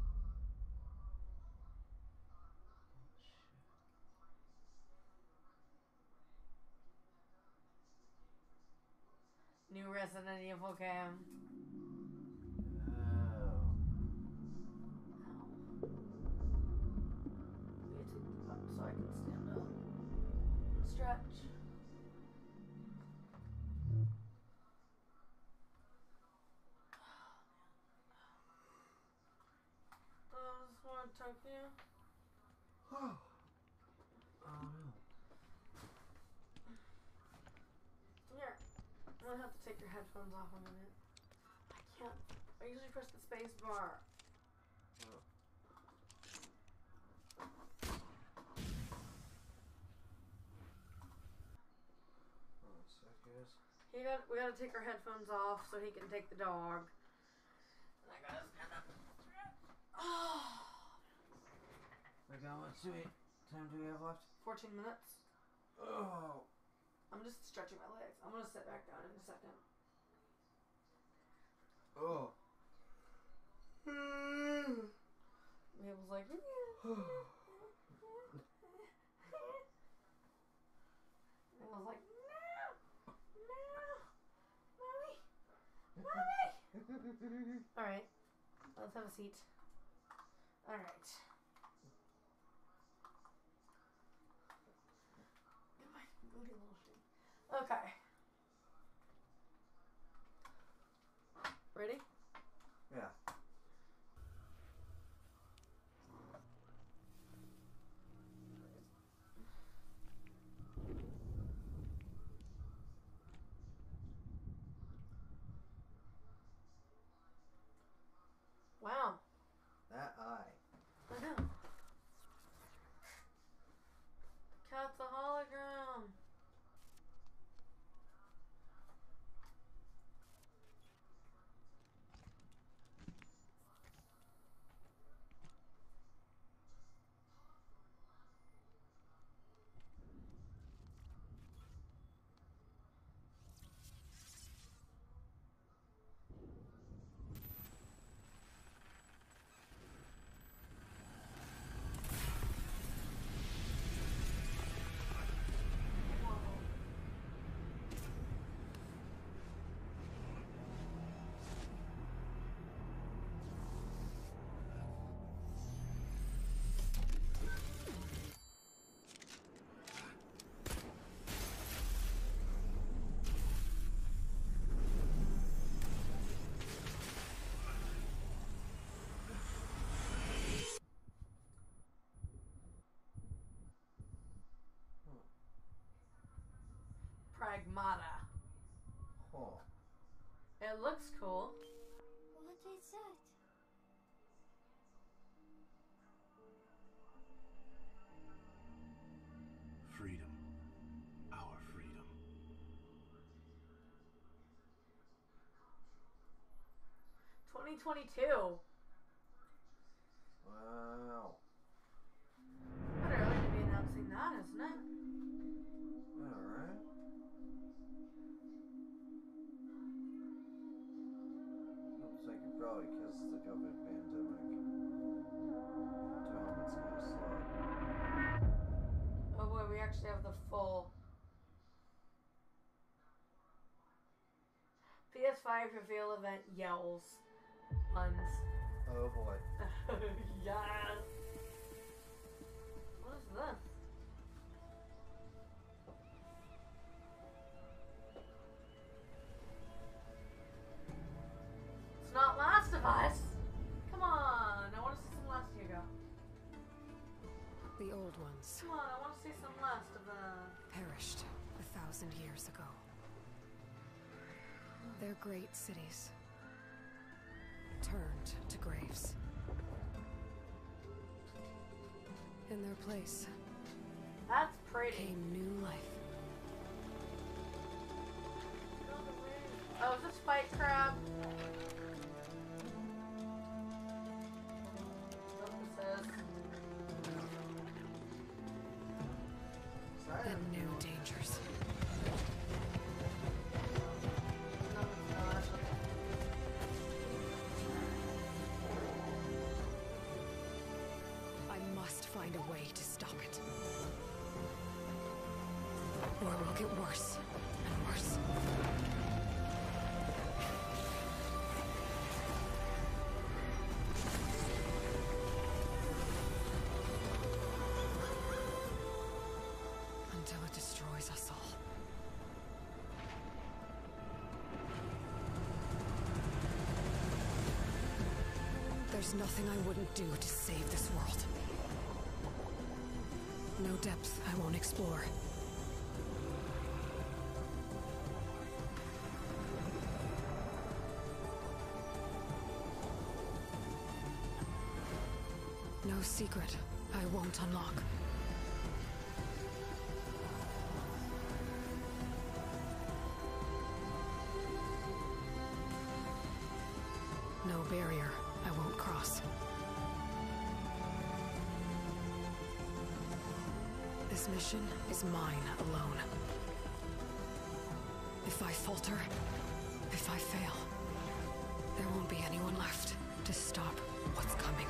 New Resident Evil game. Oh. Let me take this up so I can stand up. Stretch. Oh, this one in Tokyo. Oh. Oh no. Here. I'm gonna have to take your headphones off a minute. I can't. I usually press the space bar. Oh. One sec, guys. He got. We gotta take our headphones off so he can take the dog. And I gotta stand up. Oh. Like how much do we, time do we have left? Fourteen minutes. Oh. I'm just stretching my legs. I'm gonna sit back down in a second. Oh. Mabel's like, yeah. Mabel's like, no, no, mommy, mommy. All right, let's have a seat. All right. Get my booty little shoe. Okay. Ready? Yeah. Wow. That eye. I know. The cat's a hologram. Armada. Huh. It looks cool. What is that? Freedom. Our freedom. twenty twenty-two. Wow. But early to be announcing that, isn't it? Alright. Looks like you probably kissed the COVID pandemic. Damn, it's kind of slow. Oh boy, we actually have the full P S five reveal event yells. Puns. Oh boy. Yes. What is this? It's not Last of Us. Come on, I want to see some Last of Us. The old ones Come on, I want to see some Last of Us. perished a thousand years ago. Their great cities turned to graves. In their place That's pretty. came new life. Oh, is this Fight Crab? What this is. And new dangers. No, it's not. I must find a way to stop it. Or it will get worse and worse. Until it destroys us all. There's nothing I wouldn't do to save this world. No depth I won't explore. No secret I won't unlock. No barrier I won't cross. This mission is mine alone. If I falter, if I fail, there won't be anyone left to stop what's coming.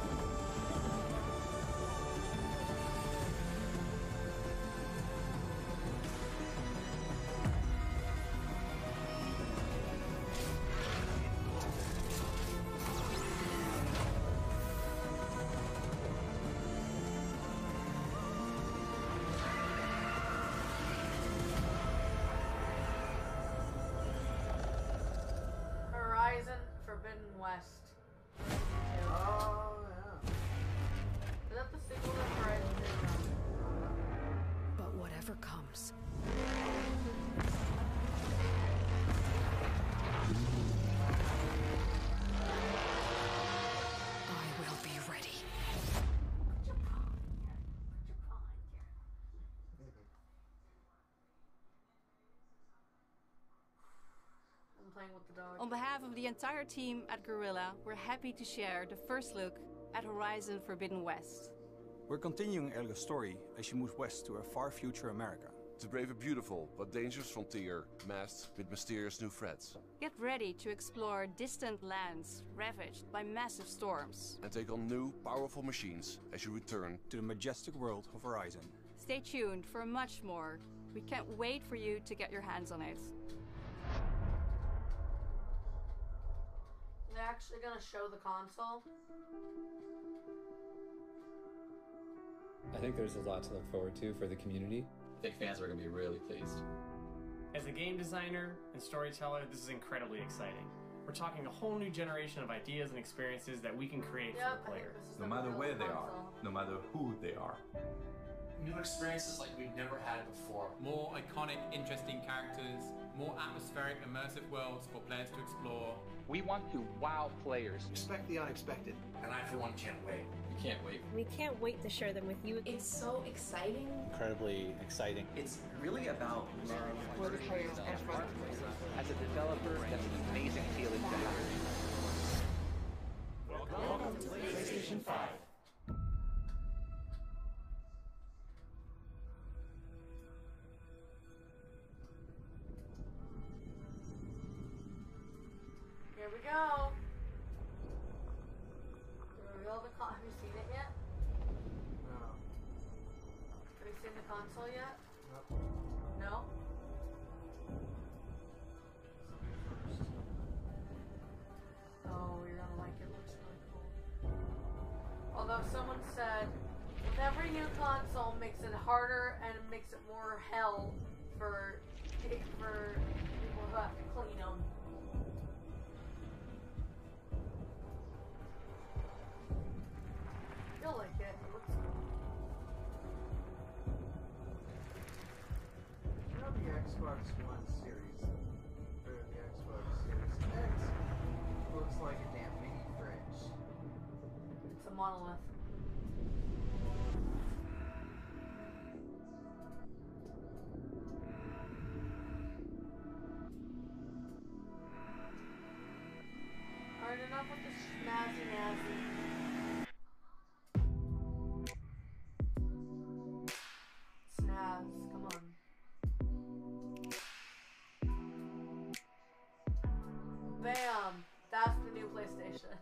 Horizon Forbidden West. Oh, yeah. Is that the sequel to Horizon Zero Dawn? But whatever comes, I will be ready. I'm playing with the dog. On behalf of the entire team at Guerrilla, we're happy to share the first look at Horizon Forbidden West. We're continuing Elga's story as she moves west to a far future America. To brave a beautiful but dangerous frontier, masked with mysterious new threats. Get ready to explore distant lands ravaged by massive storms. And take on new, powerful machines as you return to the majestic world of Horizon. Stay tuned for much more. We can't wait for you to get your hands on it. They're actually gonna show the console. I think there's a lot to look forward to for the community. I think fans are going to be really pleased. As a game designer and storyteller, this is incredibly exciting. We're talking a whole new generation of ideas and experiences that we can create Yep, for the player. No matter where they are, no matter who they are. new experiences like we've never had before. More iconic, interesting characters, more atmospheric, immersive worlds for players to explore. We want to wow players. Expect the unexpected. And I, for one, can't wait. We can't wait. We can't wait to share them with you. It's so exciting. Incredibly exciting. It's really about love for the players and for the players. As a developer, that's an amazing feeling to have. Welcome to PlayStation five. Here we go. Do we reveal the con- Have you seen it yet? No. Have you seen the console yet? Nope. No? Oh, you're gonna like it. It looks really cool. Although someone said, with every new console makes it harder and it makes it more hell for for people who have to clean them. You'll like it. It looks cool. You know the Xbox One series, or the Xbox Series X, looks like a damn mini fridge. It's a monolith. Alright, enough with the snazzy nazzy. Snaz, come on. Bam! That's the new PlayStation.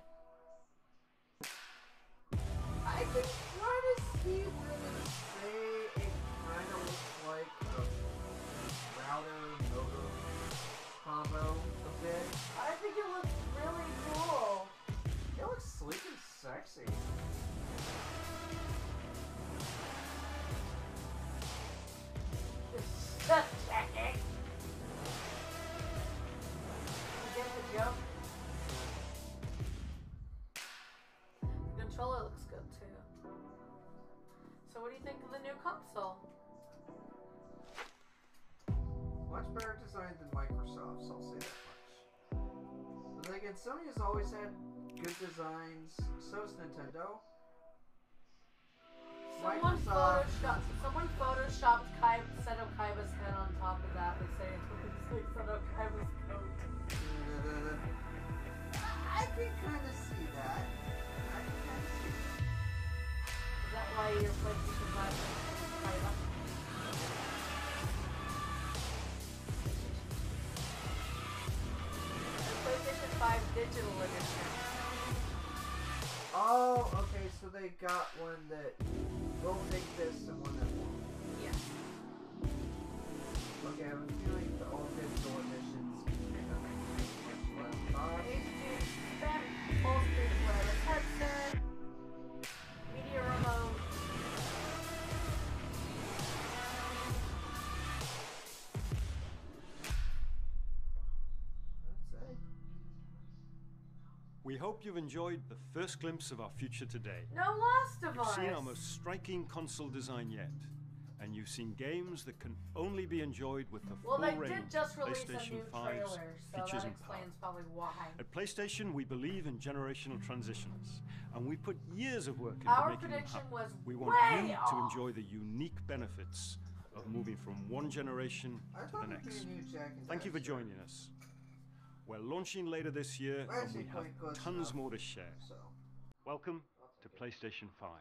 I can try to see where they say it kind of looks like a router motor combo a bit. I think it looks really cool. It looks sleek and sexy. Just checking. You get the joke? The controller looks good too. So what do you think of the new console? Much better design than Microsoft's, I'll say that much. But then again, Sony has always had good designs, so has Nintendo. Someone Microsoft. photoshopped, someone photoshopped Kai, Seto Kaiba's head on top of that. They say it looks like Seto Kaiba's coat. I can kind of see that. I can kind of see that. Is that why your PlayStation five is Kaiba? The PlayStation five digital edition. Oh, okay, so they got one that will take this and one that won't. Yeah. Okay, I have a feeling the all digital editions may not make much less cost. H D spec, full screen wireless headset, media remote. That's it. We hope you've enjoyed the first glimpse of our future today. No Last of You've Us. seen our most striking console design yet, and you've seen games that can only be enjoyed with the Well, full they range did just of release a PlayStation new five's trailer, so features that and power. explains probably why. At PlayStation, we believe in generational transitions, and we put years of work into Our making them prediction happen. was We want way you off. to enjoy the unique benefits of moving from one generation I to thought the it'd be next. a new Jack and Thank you for Daxter. joining us. We're launching later this year, We're and actually we have quite close tons enough, more to share. So. Welcome to PlayStation five.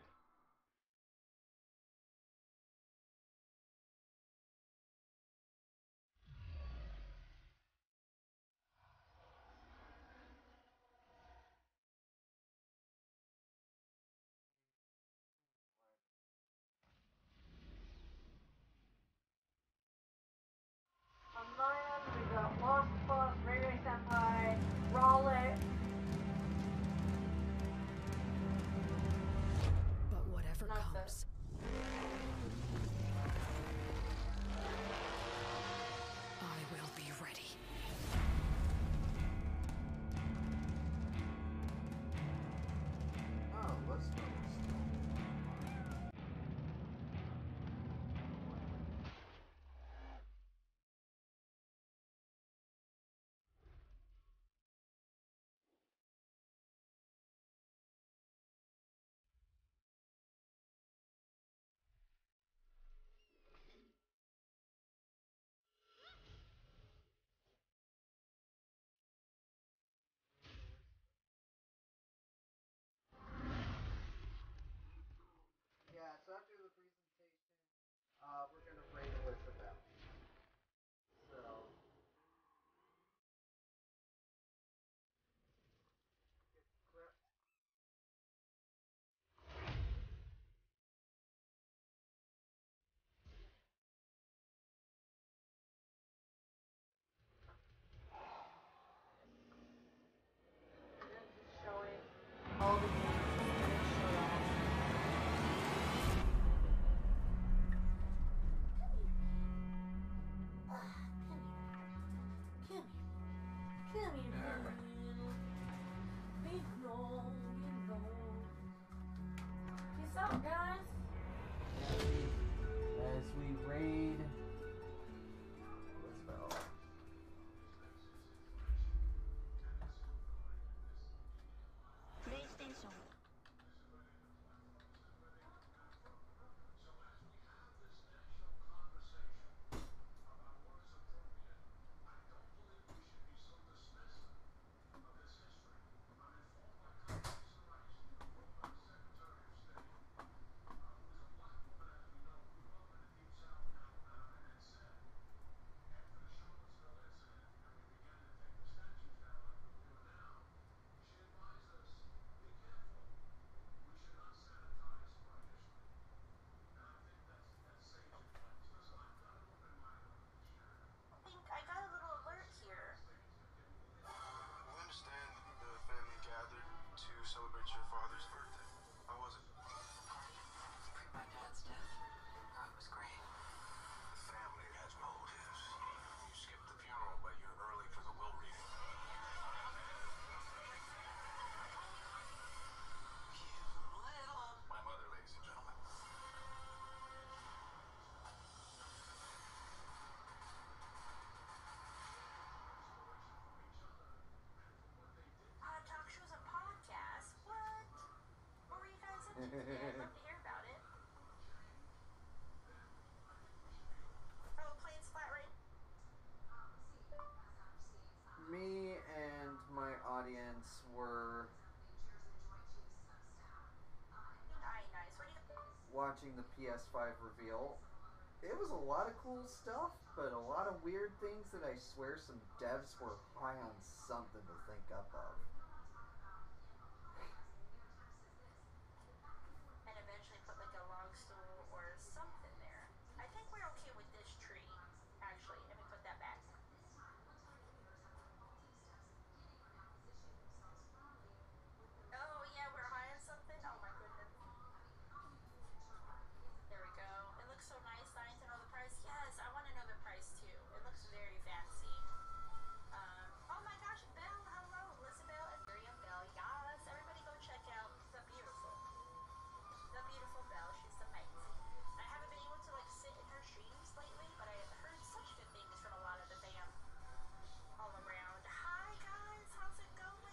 On my end, we got Lost Boss, Ray Ray Senpai, Rowlet. P S five reveal. It was a lot of cool stuff, but a lot of weird things that I swear some devs were high on something to think up of. And eventually put like a log stool or something there. I think we're okay with this tree, actually. Let me put that back. Oh yeah, we're high on something? Oh my goodness. There we go. It looks so nice. I need to know the price. Yes, I want to know the price too. It looks very fancy. Um, oh my gosh, Belle, hello. Elizabeth and Miriam Belle. Yes, everybody go check out the beautiful. The beautiful Belle. She's amazing. I haven't been able to like sit in her streams lately, but I heard such good things from a lot of the fam all around. Hi guys, how's it going?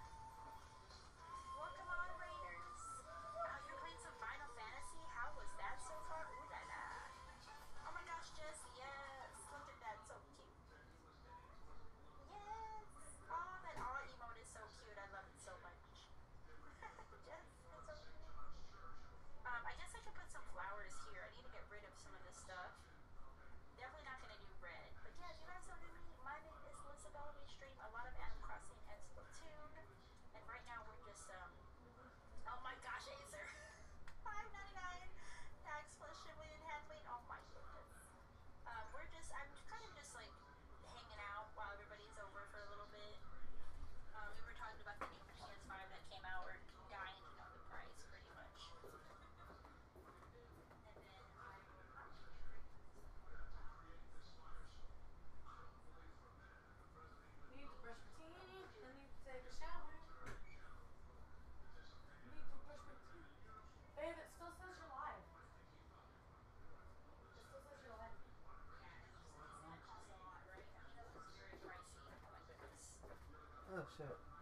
Welcome on, Raiders. Oh, you're playing some Final Fantasy? How was that so far? Ooh la la. Oh my gosh, Jess, yes. Look at that, so cute. Yes. Oh, that awe emote is so cute. I love it so much. Jess, it's so cute. Um, I guess I could put some flowers here. I need to get rid of some of this stuff. Definitely not gonna do red. But yeah, you guys know me. My name is Elizabeth. We stream a lot of Animal Crossing and Splatoon. And right now we're just, um, oh my gosh, Acer. five ninety-nine. Tax plus shipping and handling. Oh my goodness. Um, we're just, I'm kind of just like hanging out while everybody's over for a little bit. Um, we were talking about the new P S five that came out. We're dying to know the price pretty much. And then I need to brush my teeth. I need to take a shower. Need to brush my teeth. Babe, it still says you're live. It still says you're live. Yeah, it's gonna cost a lot, right? I mean, that looks very pricey. Oh my goodness. Oh shit.